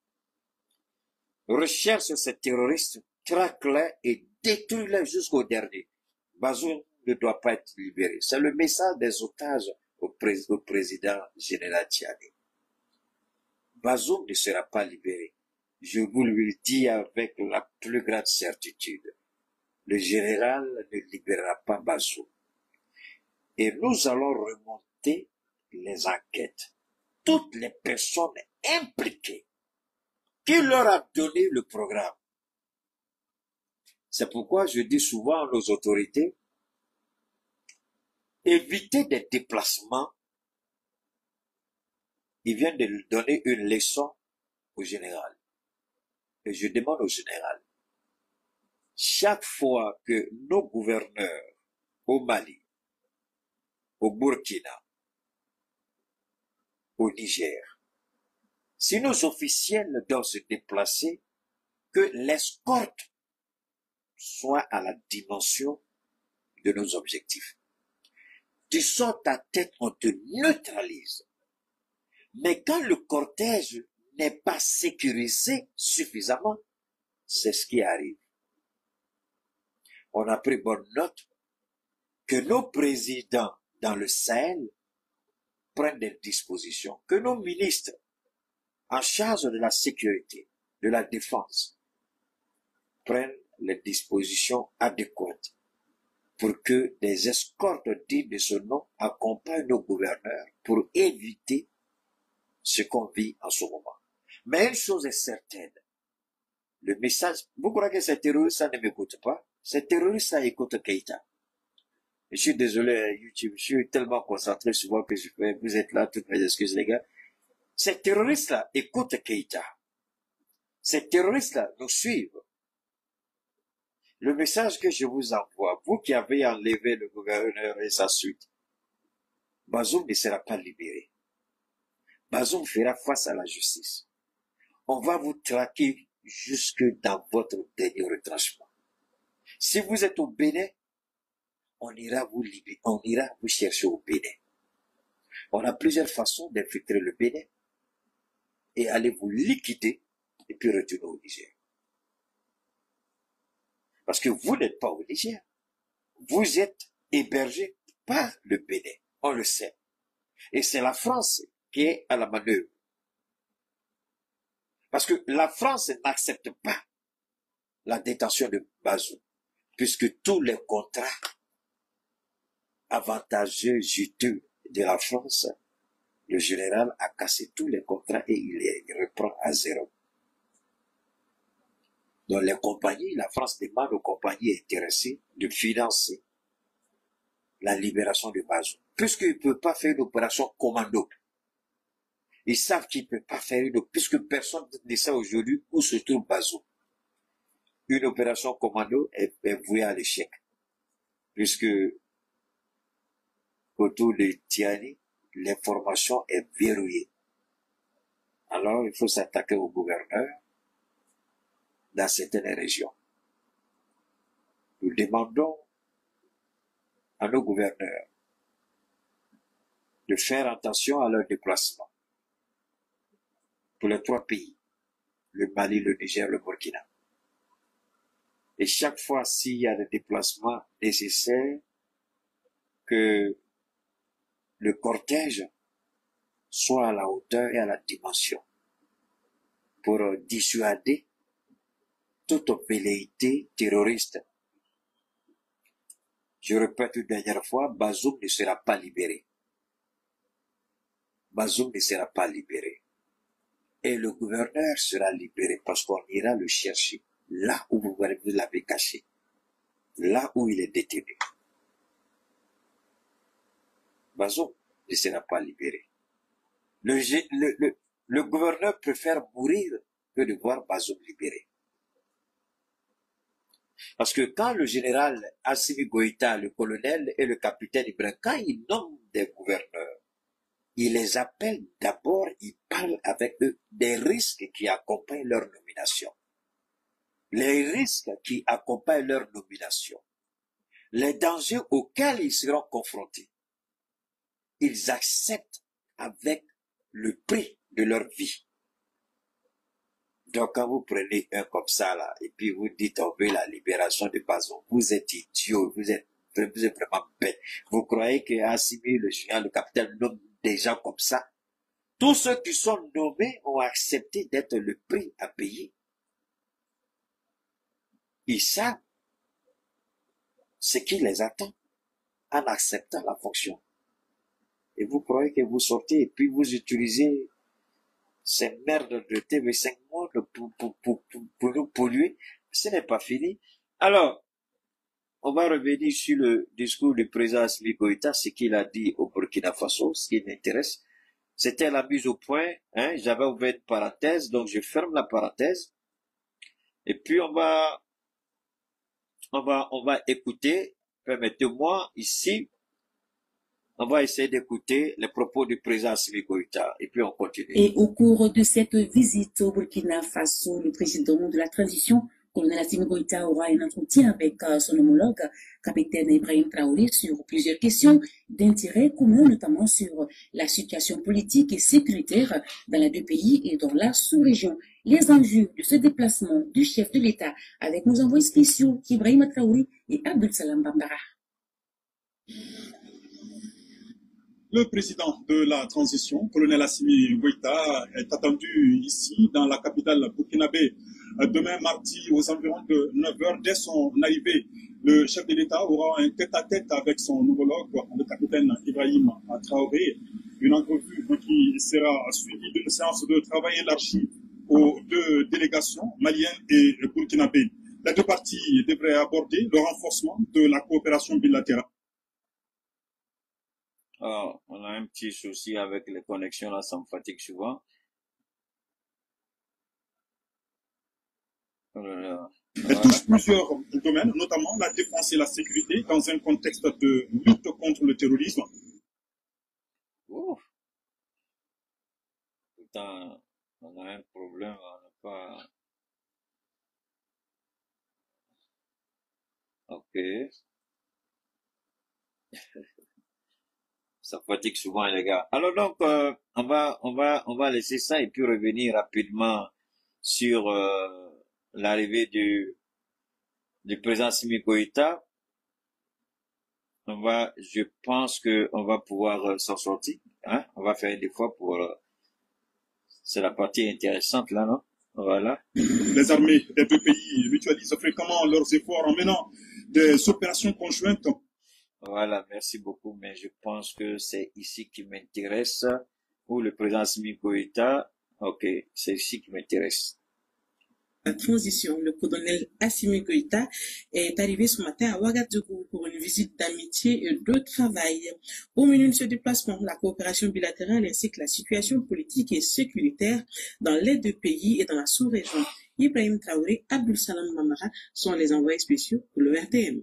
Recherche ces terroristes, traque-les et détruis-les jusqu'au dernier. Bazoum ne doit pas être libéré. C'est le message des otages au président général Tchani. Bazoum ne sera pas libéré. Je vous le dis avec la plus grande certitude. Le général ne libérera pas Bazoum. Et nous allons remonter les enquêtes. Toutes les personnes impliquées. Qui leur a donné le programme? C'est pourquoi je dis souvent à nos autorités, évitez des déplacements. Ils viennent de donner une leçon au général. Et je demande au général, chaque fois que nos gouverneurs au Mali, au Burkina, au Niger, si nos officiels doivent se déplacer, que l'escorte soit à la dimension de nos objectifs. Tu sors ta tête, on te neutralise. Mais quand le cortège n'est pas sécurisé suffisamment, c'est ce qui arrive. On a pris bonne note que nos présidents dans le Sahel prennent des dispositions, que nos ministres en charge de la sécurité, de la défense, prennent les dispositions adéquates pour que des escortes dignes de ce nom accompagnent nos gouverneurs pour éviter ce qu'on vit en ce moment. Mais une chose est certaine, le message, vous croyez que ces terroristes ne m'écoutent pas? Ces terroristes écoutent Keïta. Je suis désolé, YouTube, je suis tellement concentré souvent que je fais, vous êtes là, toutes mes excuses les gars. Ces terroristes-là écoutent Keïta. Ces terroristes-là nous suivent. Le message que je vous envoie, vous qui avez enlevé le gouverneur et sa suite, Bazoum ne sera pas libéré. Bazoum fera face à la justice. On va vous traquer jusque dans votre dernier retranchement. Si vous êtes au Bénin, on ira vous libérer, on ira vous chercher au Bénin. On a plusieurs façons d'infiltrer le Bénin et aller vous liquider et puis retourner au Niger. Parce que vous n'êtes pas au Niger. Vous êtes hébergé par le Bénin. On le sait. Et c'est la France qui est à la manœuvre. Parce que la France n'accepte pas la détention de Bazoum, puisque tous les contrats avantageux, juteux de la France, le général a cassé tous les contrats et il les reprend à zéro. Donc les compagnies, la France demande aux compagnies intéressées de financer la libération de Bazoum. Puisqu'il ne peut pas faire une opération commando. Ils savent qu'il ne peut pas faire puisque personne ne sait aujourd'hui où se trouve Bazoum. Une opération commando est vouée à l'échec. Puisque autour de Tiani, l'information est verrouillée. Alors, il faut s'attaquer au gouverneur dans certaines régions. Nous demandons à nos gouverneurs de faire attention à leur déplacement pour les 3 pays, le Mali, le Niger, le Burkina. Et chaque fois, s'il y a des déplacements nécessaires, que le cortège soit à la hauteur et à la dimension pour dissuader toute velléité terroriste. Je répète une dernière fois, Bazoum ne sera pas libéré. Bazoum ne sera pas libéré. Et le gouverneur sera libéré parce qu'on ira le chercher là où vous l'avez caché, là où il est détenu. Bazoum ne sera pas libéré. Le gouverneur préfère mourir que de voir Bazoum libéré. Parce que quand le général Assimi Goïta, le colonel et le capitaine Ibrahim, quand ils nomment des gouverneurs, ils les appellent d'abord, ils parlent avec eux des risques qui accompagnent leur nomination. Les risques qui accompagnent leur nomination. Les dangers auxquels ils seront confrontés. Ils acceptent avec le prix de leur vie. Donc quand vous prenez un comme ça là, et puis vous dites on veut la libération de Bazoum, vous êtes idiot, vous êtes vraiment bête. Vous croyez que Assimi, le général, le capitaine nomme des gens comme ça? Tous ceux qui sont nommés ont accepté d'être le prix à payer. Ils savent ce qui les attend en acceptant la fonction. Et vous croyez que vous sortez et puis vous utilisez ces merdes de TV5 Monde pour nous polluer. Ce n'est pas fini. Alors, on va revenir sur le discours du président Assimi Goïta, ce qu'il a dit au Burkina Faso, ce qui m'intéresse. C'était la mise au point, hein, j'avais ouvert une parenthèse, donc je ferme la parenthèse. Et puis on va écouter, permettez-moi ici, on va essayer d'écouter les propos du président Assimi Goïta et puis on continue. Et au cours de cette visite au Burkina Faso, le président de la transition, colonel Assimi Goïta, aura un entretien avec son homologue, capitaine Ibrahim Traoré, sur plusieurs questions d'intérêt commun, notamment sur la situation politique et sécuritaire dans les 2 pays et dans la sous-région. Les enjeux de ce déplacement du chef de l'État avec nos envoyés spéciaux Ibrahim Traoré et Abdul Salam Bambara. Le président de la transition, colonel Assimi Goïta, est attendu ici dans la capitale burkinabé demain mardi aux environs de 9h. Dès son arrivée, le chef de l'État aura un tête-à-tête avec son homologue, le capitaine Ibrahim Traoré. Une entrevue qui sera suivie d'une séance de travail élargie aux 2 délégations maliennes et burkinabé. Les 2 parties devraient aborder le renforcement de la coopération bilatérale. Oh, on a un petit souci avec les connexions là, ça me fatigue souvent. Oh là là. Elle touche plusieurs domaines, notamment la défense et la sécurité, dans un contexte de lutte contre le terrorisme. Ouf. Putain, on a un problème, on n'a pas... Ok. Ça fatigue souvent les gars. Alors donc, on va laisser ça et puis revenir rapidement sur l'arrivée du président Assimi Goïta, je pense que on va pouvoir s'en sortir. Hein? On va faire des fois pour... c'est la partie intéressante là, non? Voilà. Les armées des deux pays mutualisent fréquemment leurs efforts en menant des opérations conjointes. Voilà, merci beaucoup, mais je pense que c'est ici qui m'intéresse, ou le président Assimi Goïta. Ok, c'est ici qui m'intéresse. La transition, le colonel Assimi Goïta est arrivé ce matin à Ouagadougou pour une visite d'amitié et de travail. Au menu de ce déplacement, la coopération bilatérale ainsi que la situation politique et sécuritaire dans les deux pays et dans la sous-région. Ibrahim Traoré, Abdul Salam Mamara sont les envoyés spéciaux pour le RTM.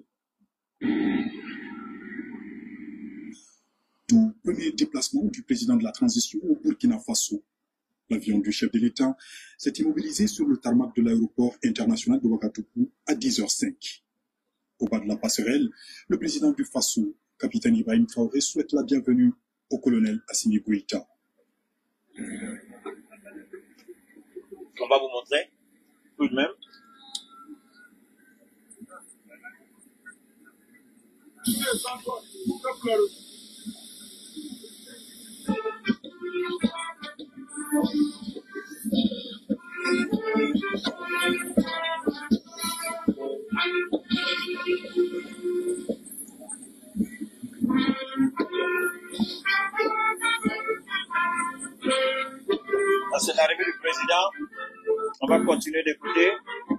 Tout premier déplacement du président de la transition au Burkina Faso. L'avion du chef de l'État s'est immobilisé sur le tarmac de l'aéroport international de Ouagadougou à 10h05. Au bas de la passerelle, le président du Faso, capitaine Ibrahim Traoré, souhaite la bienvenue au colonel Assimi Goïta. On va vous montrer tout de même. Là, c'est l'arrivée du président. On va continuer d'écouter.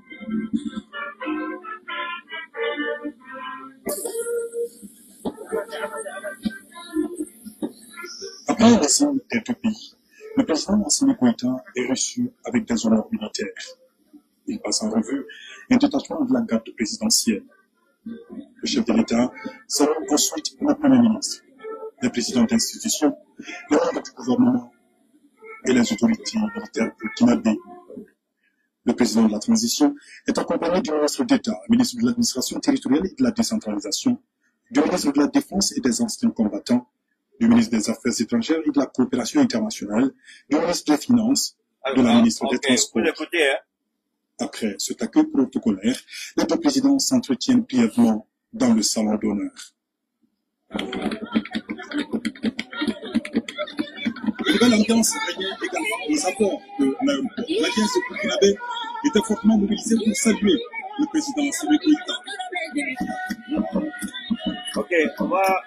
Après la visite des deux pays, le président Assimi Goïta est reçu avec des honneurs militaires. Il passe en revue un détachement de la garde présidentielle. Le chef de l'État salue ensuite le Premier ministre, les présidents d'institutions, les membres du gouvernement et les autorités militaires burkinabées. Le président de la transition est accompagné du ministre d'État, ministre de l'administration territoriale et de la décentralisation, du ministre de la Défense et des anciens combattants, du ministre des Affaires étrangères et de la coopération internationale, du ministre des Finances, de la ministre des Transports. Après cet accueil protocolaire, les deux présidents s'entretiennent brièvement dans le salon d'honneur. Une belle ambiance régnait également aux abords de l'aéroport. L'Alliance burkinabé était fortement mobilisée pour saluer le président Assimi Goïta. Ok, on va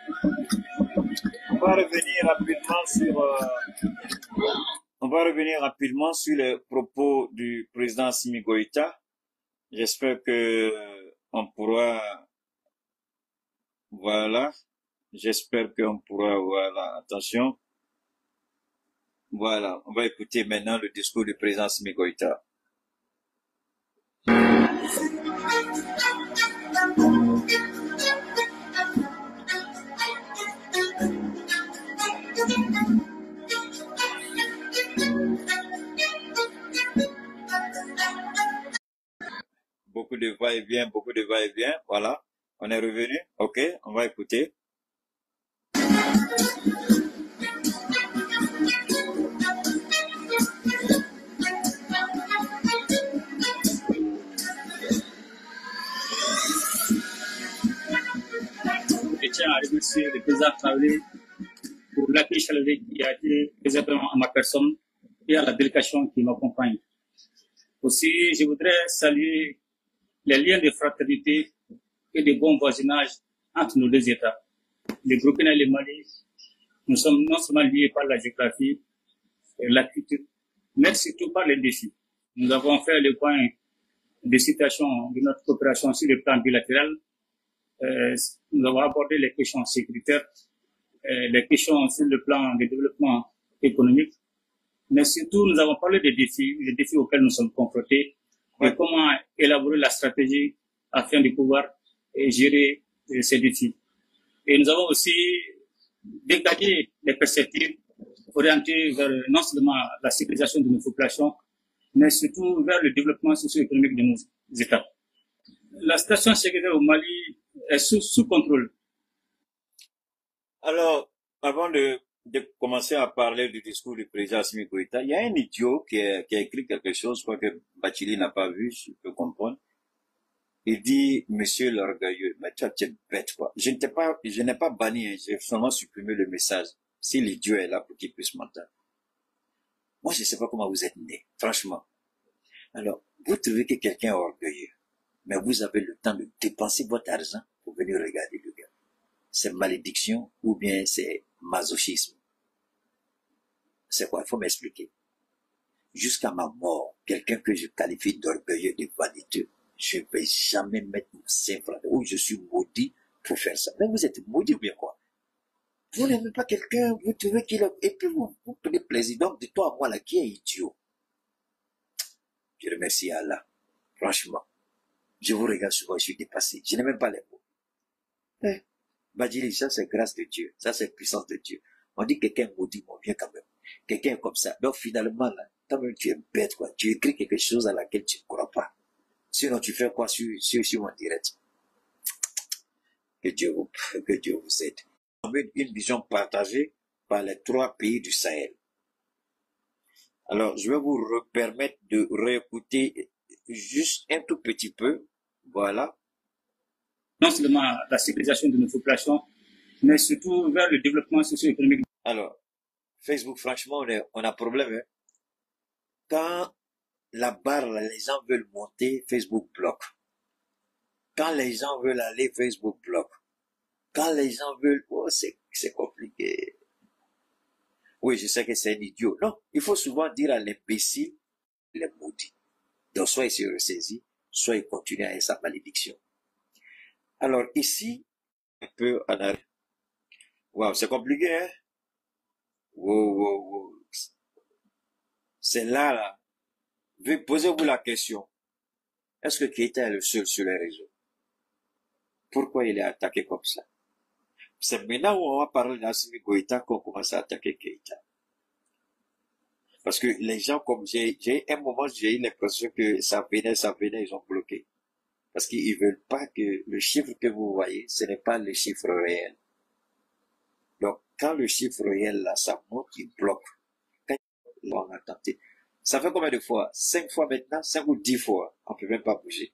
revenir rapidement sur les propos du président Assimi Goïta. J'espère que on pourra, voilà, attention. Voilà, on va écouter maintenant le discours du président Assimi Goïta. Beaucoup de va-et-vient, voilà. On est revenu, ok, on va écouter. Je tiens à remercier le président Traoré pour l'accueil chaleureux qui a été réservé à ma personne et à la délégation qui m'accompagne. Aussi, je voudrais saluer les liens de fraternité et de bon voisinage entre nos deux États. Le Burkina et le Mali, nous sommes non seulement liés par la géographie et la culture, mais surtout par les défis. Nous avons fait le point de situation de notre coopération sur le plan bilatéral. Nous avons abordé les questions sécuritaires, les questions sur le plan de développement économique, mais surtout nous avons parlé des défis auxquels nous sommes confrontés, et comment élaborer la stratégie afin de pouvoir gérer ces défis. Et nous avons aussi dégagé les perspectives orientées vers non seulement la sécurisation de nos populations, mais surtout vers le développement socio-économique de nos États. La situation sécuritaire au Mali est sous contrôle. Alors, avant de commencer à parler du discours du président Assimi Goïta, il y a un idiot qui a écrit quelque chose, je crois que Bachili n'a pas vu, je peux comprendre. Il dit, monsieur l'orgueilleux, mais tu es bête, quoi. Je n'ai pas banni, hein, j'ai seulement supprimé le message. Si l'idiot est là pour qu'il puisse m'entendre. Moi, je ne sais pas comment vous êtes né, franchement. Alors, vous trouvez que quelqu'un est orgueilleux, mais vous avez le temps de dépenser votre argent pour venir regarder le gars. C'est malédiction ou bien c'est masochisme. C'est quoi? Il faut m'expliquer. Jusqu'à ma mort, quelqu'un que je qualifie d'orgueilleux, de vaniteux, je ne vais jamais mettre mon sein ou je suis maudit pour faire ça. Mais vous êtes maudit ou bien quoi? Vous n'aimez pas quelqu'un, vous trouvez qu'il a... Et puis vous prenez plaisir. Donc de toi à moi là, qui est idiot? Je remercie Allah. Franchement. Je vous regarde souvent, je suis dépassé. Je n'ai même pas les mots. Badjili, ça c'est grâce de Dieu. Ça c'est puissance de Dieu. On dit que quelqu'un maudit mon bien quand même. Quelqu'un est comme ça. Donc finalement là, quand même tu es bête quoi. Tu écris quelque chose à laquelle tu ne crois pas. Sinon tu fais quoi sur mon direct? Que Dieu vous aide. On veut une vision partagée par les 3 pays du Sahel. Alors je vais vous permettre de réécouter juste un tout petit peu. Voilà. Non seulement la sécurisation de nos populations, mais surtout vers le développement socio-économique. Alors, Facebook, franchement, on a problème. Hein? Quand la barre, là, les gens veulent monter, Facebook bloque. Quand les gens veulent aller, Facebook bloque. Quand les gens veulent... Oh, c'est compliqué. Oui, je sais que c'est un idiot. Non, il faut souvent dire à l'imbécile, les maudits. Donc, soit il se ressaisit, soit il continue à sa malédiction. Alors, ici, un peu en arrière. Waouh, c'est compliqué, hein? Wow. C'est là. Posez-vous la question. Est-ce que Keïta est le seul sur les réseaux? Pourquoi il est attaqué comme ça? C'est maintenant où on va parler d'Assimi Goïta qu'on commence à attaquer Keïta. Parce que les gens, comme j'ai un moment, j'ai eu l'impression que ça venait, ils ont bloqué. Parce qu'ils veulent pas que le chiffre que vous voyez, ce n'est pas le chiffre réel. Donc, quand le chiffre réel, là, ça monte, il bloque. Quand on a tenté. Ça fait combien de fois? 5 fois maintenant? 5 ou 10 fois? On peut même pas bouger.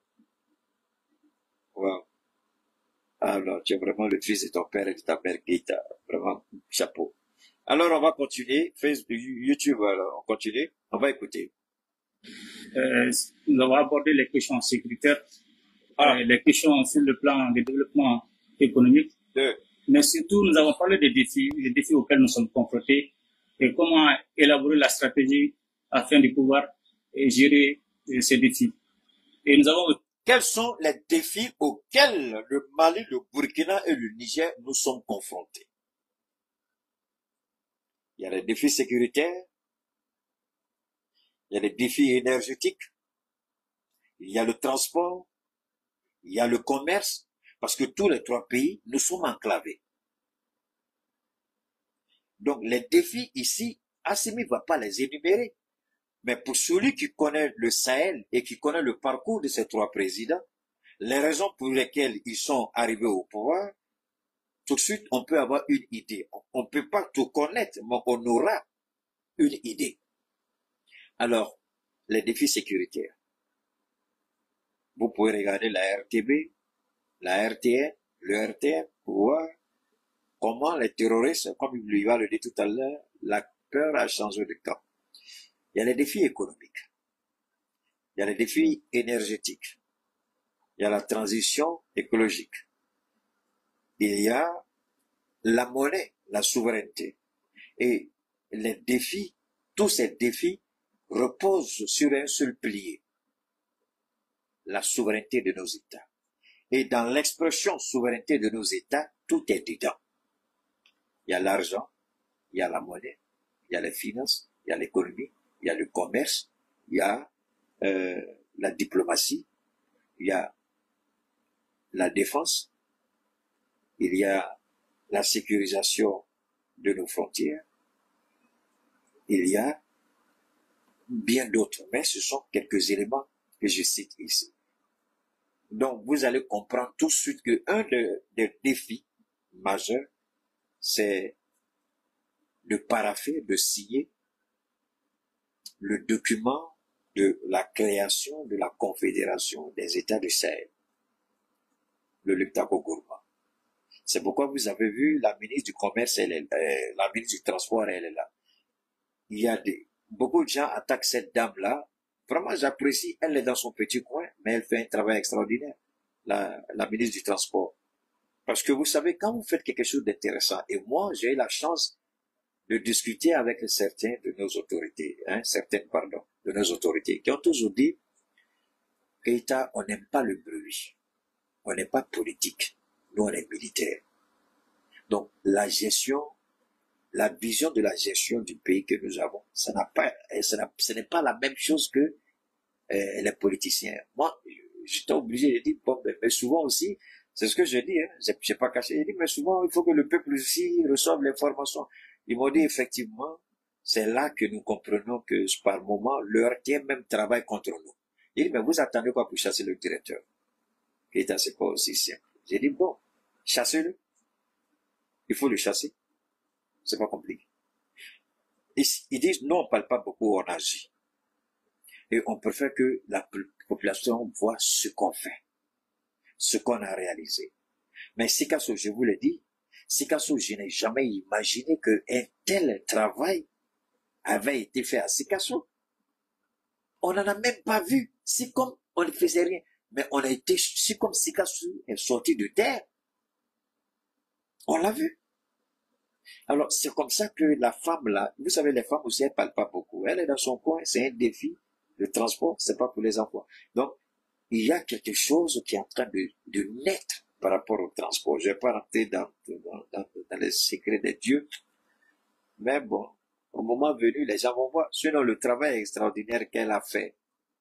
Wow. Alors, tu es vraiment le fils de ton père et de ta mère, Keïta. Vraiment, chapeau. Alors, on va continuer. Facebook, YouTube, alors, on continue. On va écouter. Nous avons abordé les questions sécuritaires, les questions sur le plan de développement économique. Mais surtout, nous avons parlé des défis auxquels nous sommes confrontés et comment élaborer la stratégie afin de pouvoir gérer ces défis. Et nous avons... Quels sont les défis auxquels le Mali, le Burkina et le Niger nous sommes confrontés? Il y a les défis sécuritaires, il y a les défis énergétiques, il y a le transport, il y a le commerce, parce que tous les 3 pays, nous sommes enclavés. Donc les défis ici, Assimi ne va pas les énumérer. Mais pour celui qui connaît le Sahel et qui connaît le parcours de ces 3 présidents, les raisons pour lesquelles ils sont arrivés au pouvoir, tout de suite, on peut avoir une idée. On ne peut pas tout connaître, mais on aura une idée. Alors, les défis sécuritaires. Vous pouvez regarder la RTB, la RTN, le RTM, pour voir comment les terroristes, comme il va le dire tout à l'heure, la peur a changé de camp. Il y a les défis économiques. Il y a les défis énergétiques. Il y a la transition écologique. Il y a la monnaie, la souveraineté. Et les défis, tous ces défis reposent sur un seul pilier. La souveraineté de nos États. Et dans l'expression souveraineté de nos États, tout est dedans. Il y a l'argent, il y a la monnaie, il y a les finances, il y a l'économie, il y a le commerce, il y a la diplomatie, il y a la défense, il y a la sécurisation de nos frontières, il y a bien d'autres, mais ce sont quelques éléments que je cite ici. Donc, vous allez comprendre tout de suite que un des défis majeurs, c'est de parapher, de signer le document de la création de la Confédération des États du Sahel. le Liptako Gourma. C'est pourquoi vous avez vu la ministre du Commerce, la ministre du Transport, elle est là. Il y a beaucoup de gens attaquent cette dame-là. Vraiment, j'apprécie. Elle est dans son petit coin, mais elle fait un travail extraordinaire, la ministre du Transport. Parce que vous savez, quand vous faites quelque chose d'intéressant, et moi, j'ai eu la chance de discuter avec certains de nos autorités, de nos autorités, qui ont toujours dit, Keïta, on n'aime pas le bruit. On n'est pas politique. Nous, on est militaire. Donc, la gestion, la vision de la gestion du pays que nous avons, ce n'est pas la même chose que les politiciens. Moi, j'étais obligé de dire, bon, mais souvent aussi, c'est ce que je dis, hein, j'ai pas caché, j'ai dit, mais souvent, il faut que le peuple aussi reçoive l'information. Ils m'ont dit, effectivement, c'est là que nous comprenons que, par moment, leur tient même travail contre nous. Il dit, mais vous attendez quoi pour chasser le directeur? Et c'est pas aussi simple. J'ai dit, bon, chassez-le. Il faut le chasser. C'est pas compliqué. Ils disent, non, on parle pas beaucoup, on agit. Et on préfère que la population voit ce qu'on fait, ce qu'on a réalisé. Mais Sikasso, je vous l'ai dit, Sikasso, je n'ai jamais imaginé qu'un tel travail avait été fait à Sikasso. On n'en a même pas vu. C'est comme on ne faisait rien. Mais on a été, c'est comme Sikasso est sorti de terre. On l'a vu. Alors, c'est comme ça que la femme là, vous savez, les femmes aussi, elles parlent pas beaucoup. Elle est dans son coin, c'est un défi. Le transport, c'est pas pour les enfants. Donc, il y a quelque chose qui est en train de naître par rapport au transport. Je vais pas rentrer dans les secrets des dieux. Mais bon, au moment venu, les gens vont voir. Sinon, le travail extraordinaire qu'elle a fait,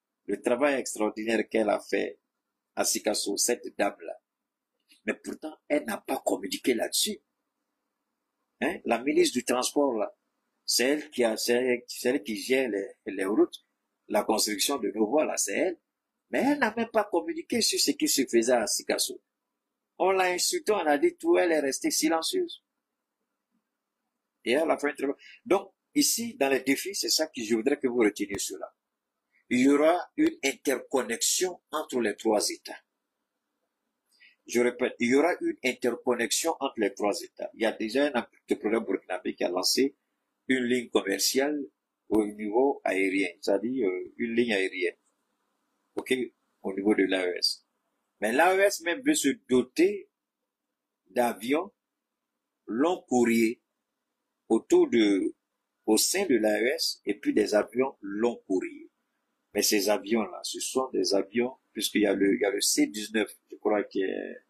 à Sikasso, cette dame-là. Mais pourtant, elle n'a pas communiqué là-dessus. Hein? La ministre du Transport, là, c'est elle qui gère les routes, la construction de nos voies, là, c'est elle. Mais elle n'a même pas communiqué sur ce qui se faisait à Sikasso. On l'a insulté, on a dit tout, elle est restée silencieuse. Et elle a fait un travail. Donc, ici, dans les défis, c'est ça que je voudrais que vous reteniez cela. Il y aura une interconnexion entre les trois États. Je répète, il y aura une interconnexion entre les trois États. Il y a déjà un entrepreneur burkinabé qui a lancé une ligne commerciale au niveau aérien, c'est-à-dire une ligne aérienne, ok, au niveau de l'AES. Mais l'AES même veut se doter d'avions long courrier au sein de l'AES et puis des avions long courrier. Mais ces avions-là, ce sont des avions, puisqu'il y a le C-19, je crois qui est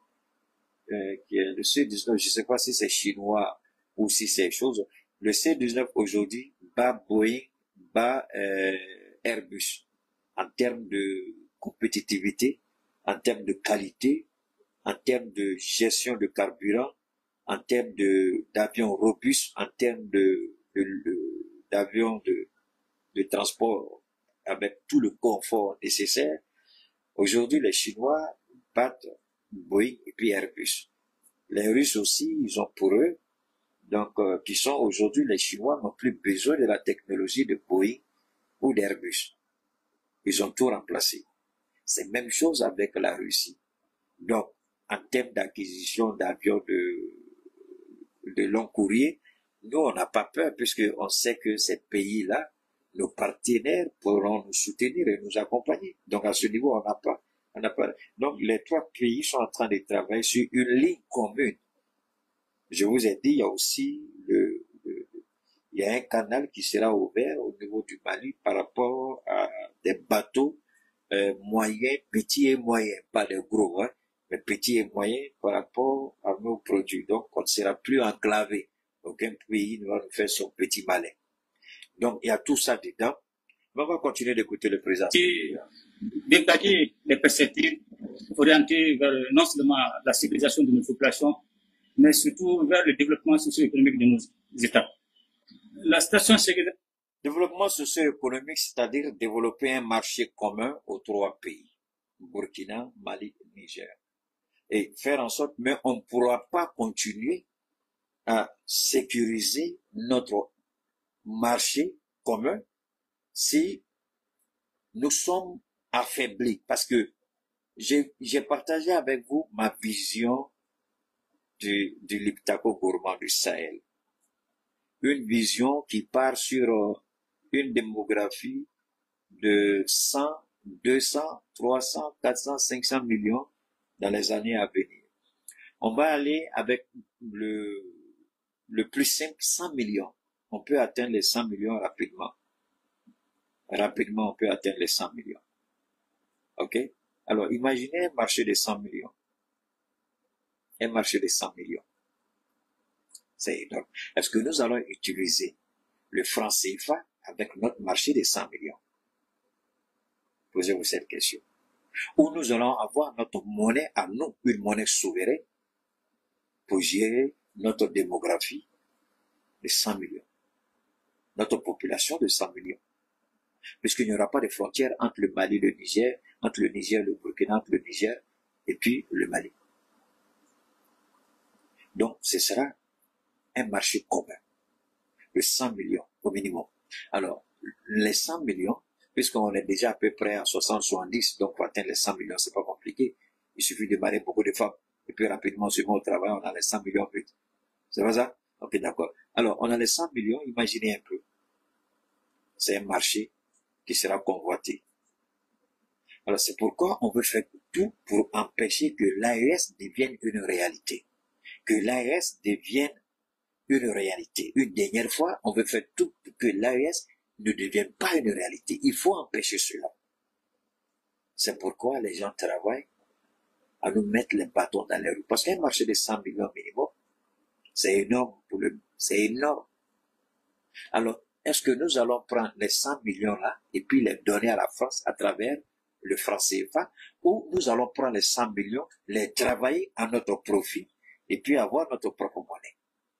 le C-19, je sais pas si c'est chinois ou si c'est chose. Le C-19 aujourd'hui bat Boeing, bat Airbus en termes de compétitivité, en termes de qualité, en termes de gestion de carburant, en termes d'avions robustes, en termes d'avions de transport avec tout le confort nécessaire. Aujourd'hui, les Chinois battent Boeing et puis Airbus. Les Russes aussi, ils ont pour eux, donc, qui sont aujourd'hui, les Chinois n'ont plus besoin de la technologie de Boeing ou d'Airbus. Ils ont tout remplacé. C'est la même chose avec la Russie. Donc, en termes d'acquisition d'avions de long courrier, nous, on n'a pas peur puisque on sait que ces pays-là, nos partenaires pourront nous soutenir et nous accompagner. Donc, à ce niveau, on n'a pas. Donc, les trois pays sont en train de travailler sur une ligne commune. Je vous ai dit, il y a aussi il y a un canal qui sera ouvert au niveau du Mali par rapport à des bateaux moyens, petits et moyens, pas des gros, hein, mais petits et moyens par rapport à nos produits. Donc, on ne sera plus enclavé. Aucun pays ne va nous faire son petit malin. Donc, il y a tout ça dedans. Mais on va continuer d'écouter le président. Dégager les perspectives orientées vers non seulement la sécurisation de nos populations, mais surtout vers le développement socio-économique de nos États. La station sécuritaire. Développement socio-économique, c'est-à-dire développer un marché commun aux trois pays, Burkina, Mali, Niger. Et faire en sorte, mais on ne pourra pas continuer à sécuriser notre marché commun si nous sommes affaiblis. Parce que j'ai partagé avec vous ma vision du Liptako gourmand du Sahel. Une vision qui part sur une démographie de 100, 200, 300, 400, 500 millions dans les années à venir. On va aller avec le plus simple, 100 millions. On peut atteindre les 100 millions rapidement. Rapidement, on peut atteindre les 100 millions. OK? Alors, imaginez un marché de 100 millions. Un marché de 100 millions. C'est énorme. Est-ce que nous allons utiliser le franc CFA avec notre marché de 100 millions? Posez-vous cette question. Ou nous allons avoir notre monnaie à nous, une monnaie souveraine, pour gérer notre démographie de 100 millions. Notre population de 100 millions. Puisqu'il n'y aura pas de frontières entre le Mali et le Niger, entre le Niger et le Burkina, entre le Niger et puis le Mali. Donc, ce sera un marché commun de 100 millions au minimum. Alors, les 100 millions, puisqu'on est déjà à peu près à 60-70, donc pour atteindre les 100 millions, c'est pas compliqué. Il suffit de marier beaucoup de femmes, et puis rapidement, on se met au travail, on a les 100 millions vite. C'est pas ça? Ok, d'accord. Alors, on a les 100 millions, imaginez un peu. C'est un marché qui sera convoité. Alors, c'est pourquoi on veut faire tout pour empêcher que l'AES devienne une réalité. Que l'AES devienne une réalité. Une dernière fois, on veut faire tout pour que l'AES ne devienne pas une réalité. Il faut empêcher cela. C'est pourquoi les gens travaillent à nous mettre les bâtons dans les roues. Parce qu'un marché de 100 millions minimum, c'est énorme c'est énorme. Alors, est-ce que nous allons prendre les 100 millions là et puis les donner à la France à travers le franc CFA, ou nous allons prendre les 100 millions, les travailler à notre profit et puis avoir notre propre monnaie.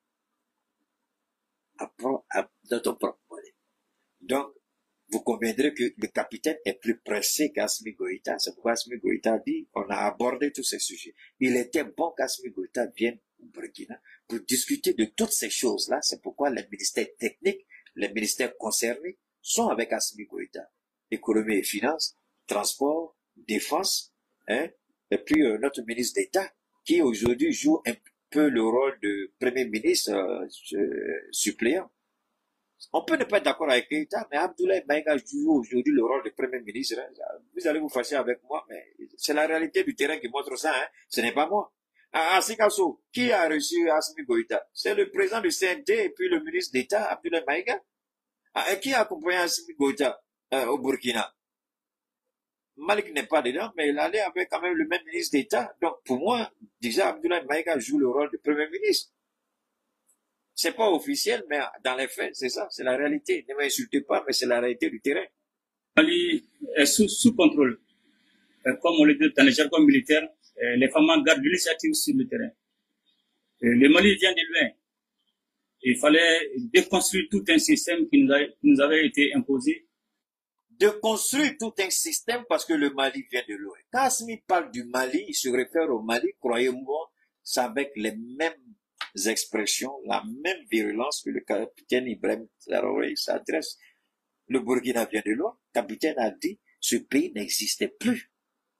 À notre propre monnaie. Donc, vous conviendrez que le capitaine est plus pressé qu'Assimi Goïta. C'est pourquoi Assimi Goïta dit, on a abordé tous ces sujets. Il était bon qu'Assimi Goïta vienne au Burkina pour discuter de toutes ces choses-là. C'est pourquoi les ministères techniques, les ministères concernés sont avec Assimi Goïta. Économie et finances, transport, défense, hein, et puis notre ministre d'État, qui aujourd'hui joue un peu le rôle de premier ministre suppléant. On peut ne pas être d'accord avec l'État, mais Abdoulaye Maïga joue aujourd'hui le rôle de premier ministre. Vous allez vous fâcher avec moi, mais c'est la réalité du terrain qui montre ça. Hein. Ce n'est pas moi. À Sikasso, qui a reçu Assimi Goïta? C'est le président du CNT et puis le ministre d'État, Abdoulaye Maïga. Qui a accompagné Assimi Goïta au Burkina? Malik n'est pas dedans, mais il allait avec quand même le même ministre d'État. Donc pour moi, déjà Abdoulaye Maïga joue le rôle de premier ministre. C'est pas officiel, mais dans les faits, c'est ça, c'est la réalité. Ne m'insultez pas, mais c'est la réalité du terrain. Mali est sous contrôle. Comme on le dit dans le jargon militaire, les femmes gardent l'initiative sur le terrain. Le Mali vient de loin. Il fallait déconstruire tout un système qui nous avait été imposé. De construire tout un système parce que le Mali vient de loin. Quand Assimi parle du Mali, il se réfère au Mali, croyez-moi, c'est avec les mêmes expressions, la même virulence que le capitaine Ibrahim Traoré s'adresse. Le Burkina vient de loin. Le capitaine a dit, ce pays n'existait plus.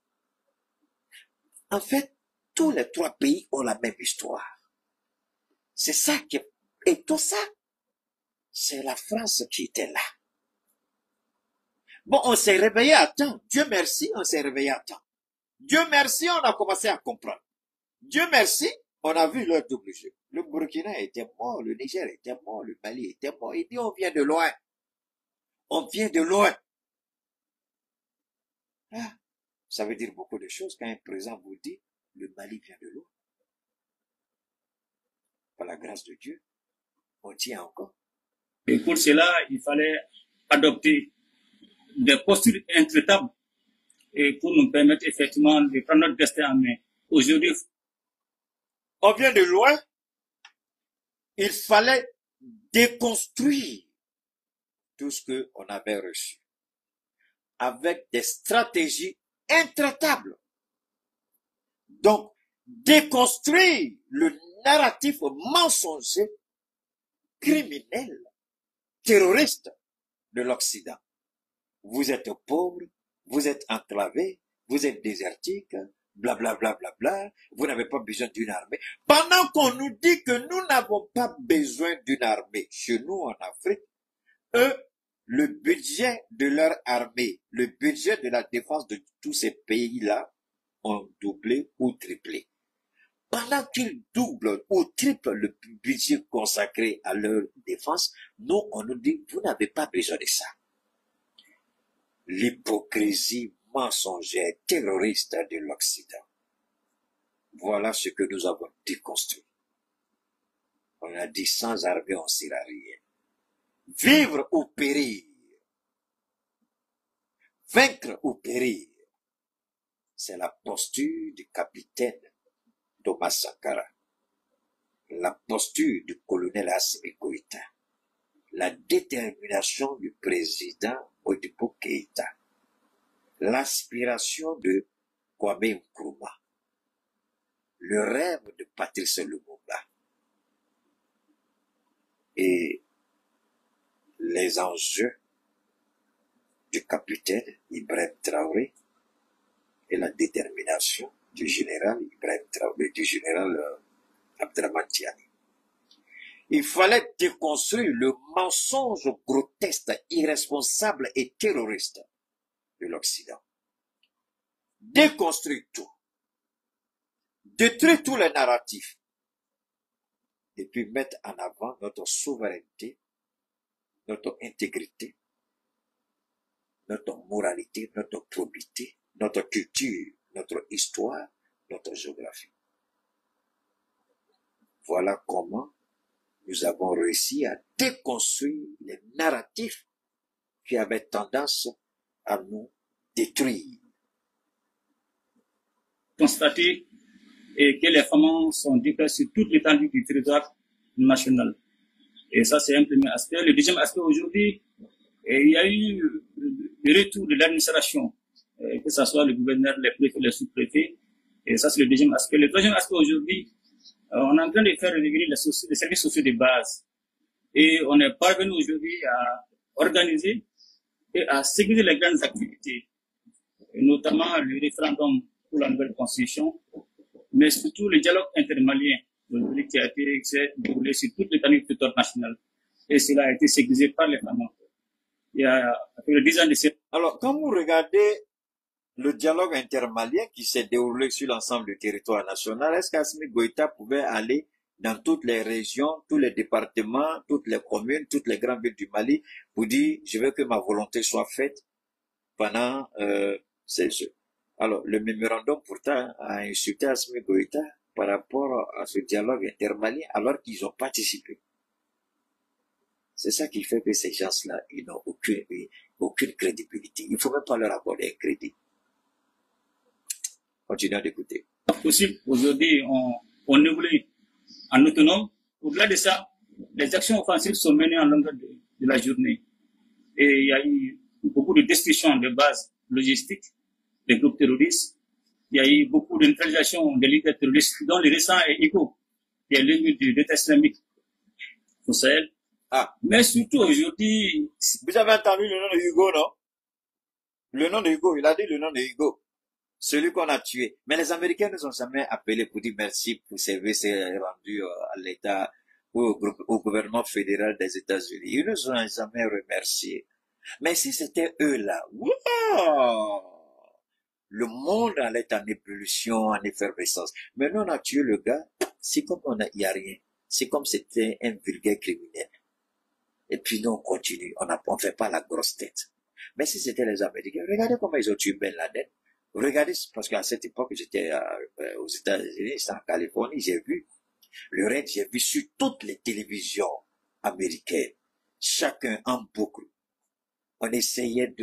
En fait, tous les trois pays ont la même histoire. C'est ça qui est... Et tout ça, c'est la France qui était là. Bon, on s'est réveillé à temps. Dieu merci, on s'est réveillé à temps. Dieu merci, on a commencé à comprendre. Dieu merci, on a vu leur double jeu. Le Burkina était mort, le Niger était mort, le Mali était mort. Il dit, on vient de loin. On vient de loin. Ah, ça veut dire beaucoup de choses quand un président vous dit, le Mali vient de loin. Par la grâce de Dieu, on tient encore. Et pour cela, il fallait adopter des postures intraitables et pour nous permettre effectivement de prendre notre destin en main. Aujourd'hui, on vient de loin. Il fallait déconstruire tout ce qu'on avait reçu avec des stratégies intraitables. Donc, déconstruire le narratif mensonger, criminel, terroriste de l'Occident. Vous êtes pauvre, vous êtes enclavé, vous êtes désertique, blablabla, bla, bla, bla, vous n'avez pas besoin d'une armée. Pendant qu'on nous dit que nous n'avons pas besoin d'une armée chez nous en Afrique, eux, le budget de leur armée, le budget de la défense de tous ces pays-là ont doublé ou triplé. Pendant qu'ils doublent ou triplent le budget consacré à leur défense, nous, on nous dit, vous n'avez pas besoin de ça. L'hypocrisie mensongère terroriste de l'Occident. Voilà ce que nous avons déconstruit. On a dit, sans armée, on ne sera rien. Vivre ou périr. Vaincre ou périr. C'est la posture du capitaine Thomas Sankara, la posture du colonel Assimi Goïta, la détermination du président Modibo Keïta, l'aspiration de Kwame Nkrumah, le rêve de Patrice Lumumba et les enjeux du capitaine Ibrahim Traoré et la détermination du général Ibrahim Traoré, du général Abdraman Tiani. Il fallait déconstruire le mensonge grotesque, irresponsable et terroriste de l'Occident. Déconstruire tout. Détruire tous les narratifs. Et puis mettre en avant notre souveraineté, notre intégrité, notre moralité, notre probité, notre culture, notre histoire, notre géographie. Voilà comment nous avons réussi à déconstruire les narratifs qui avaient tendance à nous détruire. Constater que les femmes sont déplacées sur toute l'étendue du territoire national. Et ça, c'est un premier aspect. Le deuxième aspect aujourd'hui, il y a eu le retour de l'administration, que ce soit le gouverneur, les préfets, les sous-préfets. Et ça, c'est le deuxième aspect. Le troisième aspect aujourd'hui, on est en train de faire revenir les services sociaux de base. Et on est parvenu aujourd'hui à organiser et à sécuriser les grandes activités, et notamment le référendum pour la nouvelle constitution, mais surtout le dialogue intermalien qui a été déroulé sur toute l'étendue du territoire national. Et cela a été sécurisé par les femmes. Il y a après 10 ans de ces... Alors, quand vous regardez le dialogue intermalien qui s'est déroulé sur l'ensemble du territoire national, est-ce qu'Assimi Goïta pouvait aller dans toutes les régions, tous les départements, toutes les communes, toutes les grandes villes du Mali pour dire « je veux que ma volonté soit faite pendant ces jeux ». Alors, le mémorandum pourtant a insulté Assimi Goïta par rapport à ce dialogue intermalien alors qu'ils ont participé. C'est ça qui fait que ces gens-là, ils n'ont aucune crédibilité. Il ne faut même pas leur accorder un crédit. Continuez d'écouter. Possible. Aujourd'hui, on évolue en autonome. Au-delà de ça, les actions offensives sont menées en longueur de la journée. Et il y a eu beaucoup de destruction de bases logistiques des groupes terroristes. Il y a eu beaucoup de neutralisation des leaders terroristes, dont le récent est Igo, qui est l'ennemi de l'État islamique au Sahel. Ah. Mais surtout aujourd'hui... Vous avez entendu le nom de Hugo, non? Le nom de Hugo, il a dit le nom de Hugo. Celui qu'on a tué. Mais les Américains ne sont jamais appelés pour dire merci pour service rendu à l'État ou au gouvernement fédéral des États-Unis. Ils ne sont jamais remerciés. Mais si c'était eux là, wow! Le monde allait en ébullition, en effervescence. Mais nous, on a tué le gars, c'est comme il n'y a rien. C'est comme c'était un vulgaire criminel. Et puis nous, on continue. On ne fait pas la grosse tête. Mais si c'était les Américains, regardez comment ils ont tué Ben Laden. Regardez, parce qu'à cette époque, j'étais aux États-Unis, c'est en Californie, j'ai vu le raid, j'ai vu sur toutes les télévisions américaines, chacun en boucle. On essayait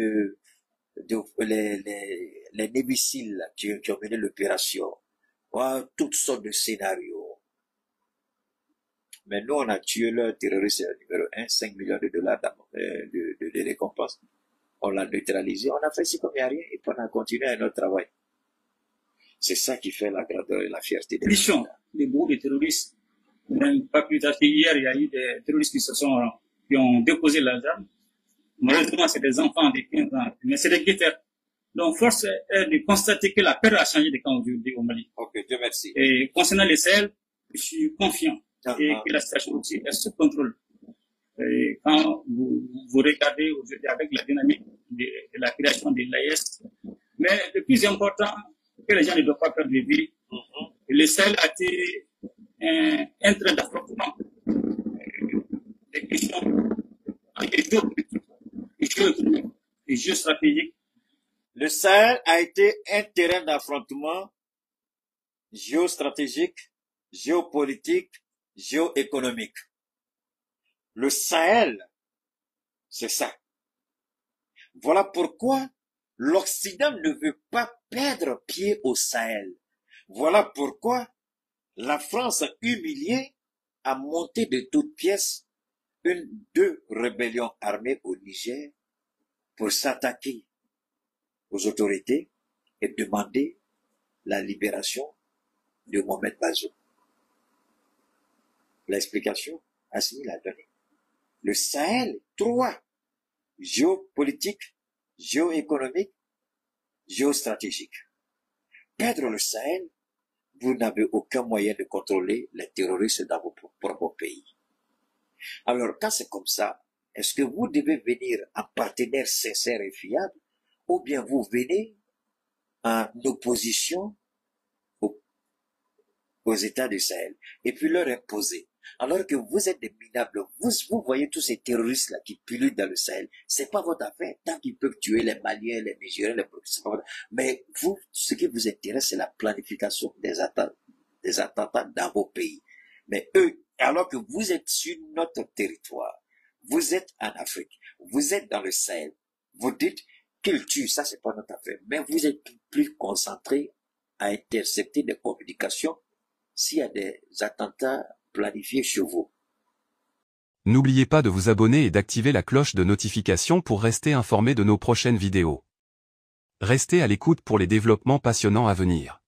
les missiles qui ont mené l'opération, toutes sortes de scénarios. Mais nous, on a tué le terroriste numéro 1, 5 millions de dollars de récompense. On l'a neutralisé, on a fait ce comme il n'y a rien, et puis on a continué notre travail. C'est ça qui fait la grandeur et la fierté des gens. Les groupes de terroristes, même pas plus tard qu'hier, il y a eu des terroristes qui ont déposé leurs armes. Malheureusement, c'est des enfants de 15 ans, mais c'est des guetteurs. Donc, force est de constater que la peur a changé de camp aujourd'hui au Mali. Ok, Dieu merci. Et concernant les Sahel, je suis confiant et que la situation aussi est sous contrôle. Et quand vous regardez aujourd'hui avec la dynamique de la création de l'AES, mais le plus important, que les gens ne doivent pas perdre de vue, le Sahel a été un train d'affrontement des questions géopolitiques, et géostratégiques. Le Sahel a été un terrain d'affrontement géostratégique, géopolitique, géoéconomique. Le Sahel, c'est ça. Voilà pourquoi l'Occident ne veut pas perdre pied au Sahel. Voilà pourquoi la France humiliée a monté de toutes pièces deux rébellions armées au Niger pour s'attaquer aux autorités et demander la libération de Mohamed Bazoum. L'explication, Assimi l'a donnée. Le Sahel, trois, géopolitique, géoéconomique, géostratégique. Perdre le Sahel, vous n'avez aucun moyen de contrôler les terroristes dans vos propres pays. Alors, quand c'est comme ça, est-ce que vous devez venir en partenaire sincère et fiable, ou bien vous venez en opposition aux États du Sahel, et puis leur imposer, alors que vous êtes des minables, vous voyez tous ces terroristes-là qui pullulent dans le Sahel, c'est pas votre affaire, tant qu'ils peuvent tuer les Maliens, les Nigériens, c'est pas votre affaire. Mais vous, ce qui vous intéresse, c'est la planification des attentats dans vos pays. Mais eux, alors que vous êtes sur notre territoire, vous êtes en Afrique, vous êtes dans le Sahel, vous dites qu'ils tuent, ça c'est pas notre affaire, mais vous êtes plus concentrés à intercepter des communications s'il y a des attentats planifiés chez vous. N'oubliez pas de vous abonner et d'activer la cloche de notification pour rester informé de nos prochaines vidéos. Restez à l'écoute pour les développements passionnants à venir.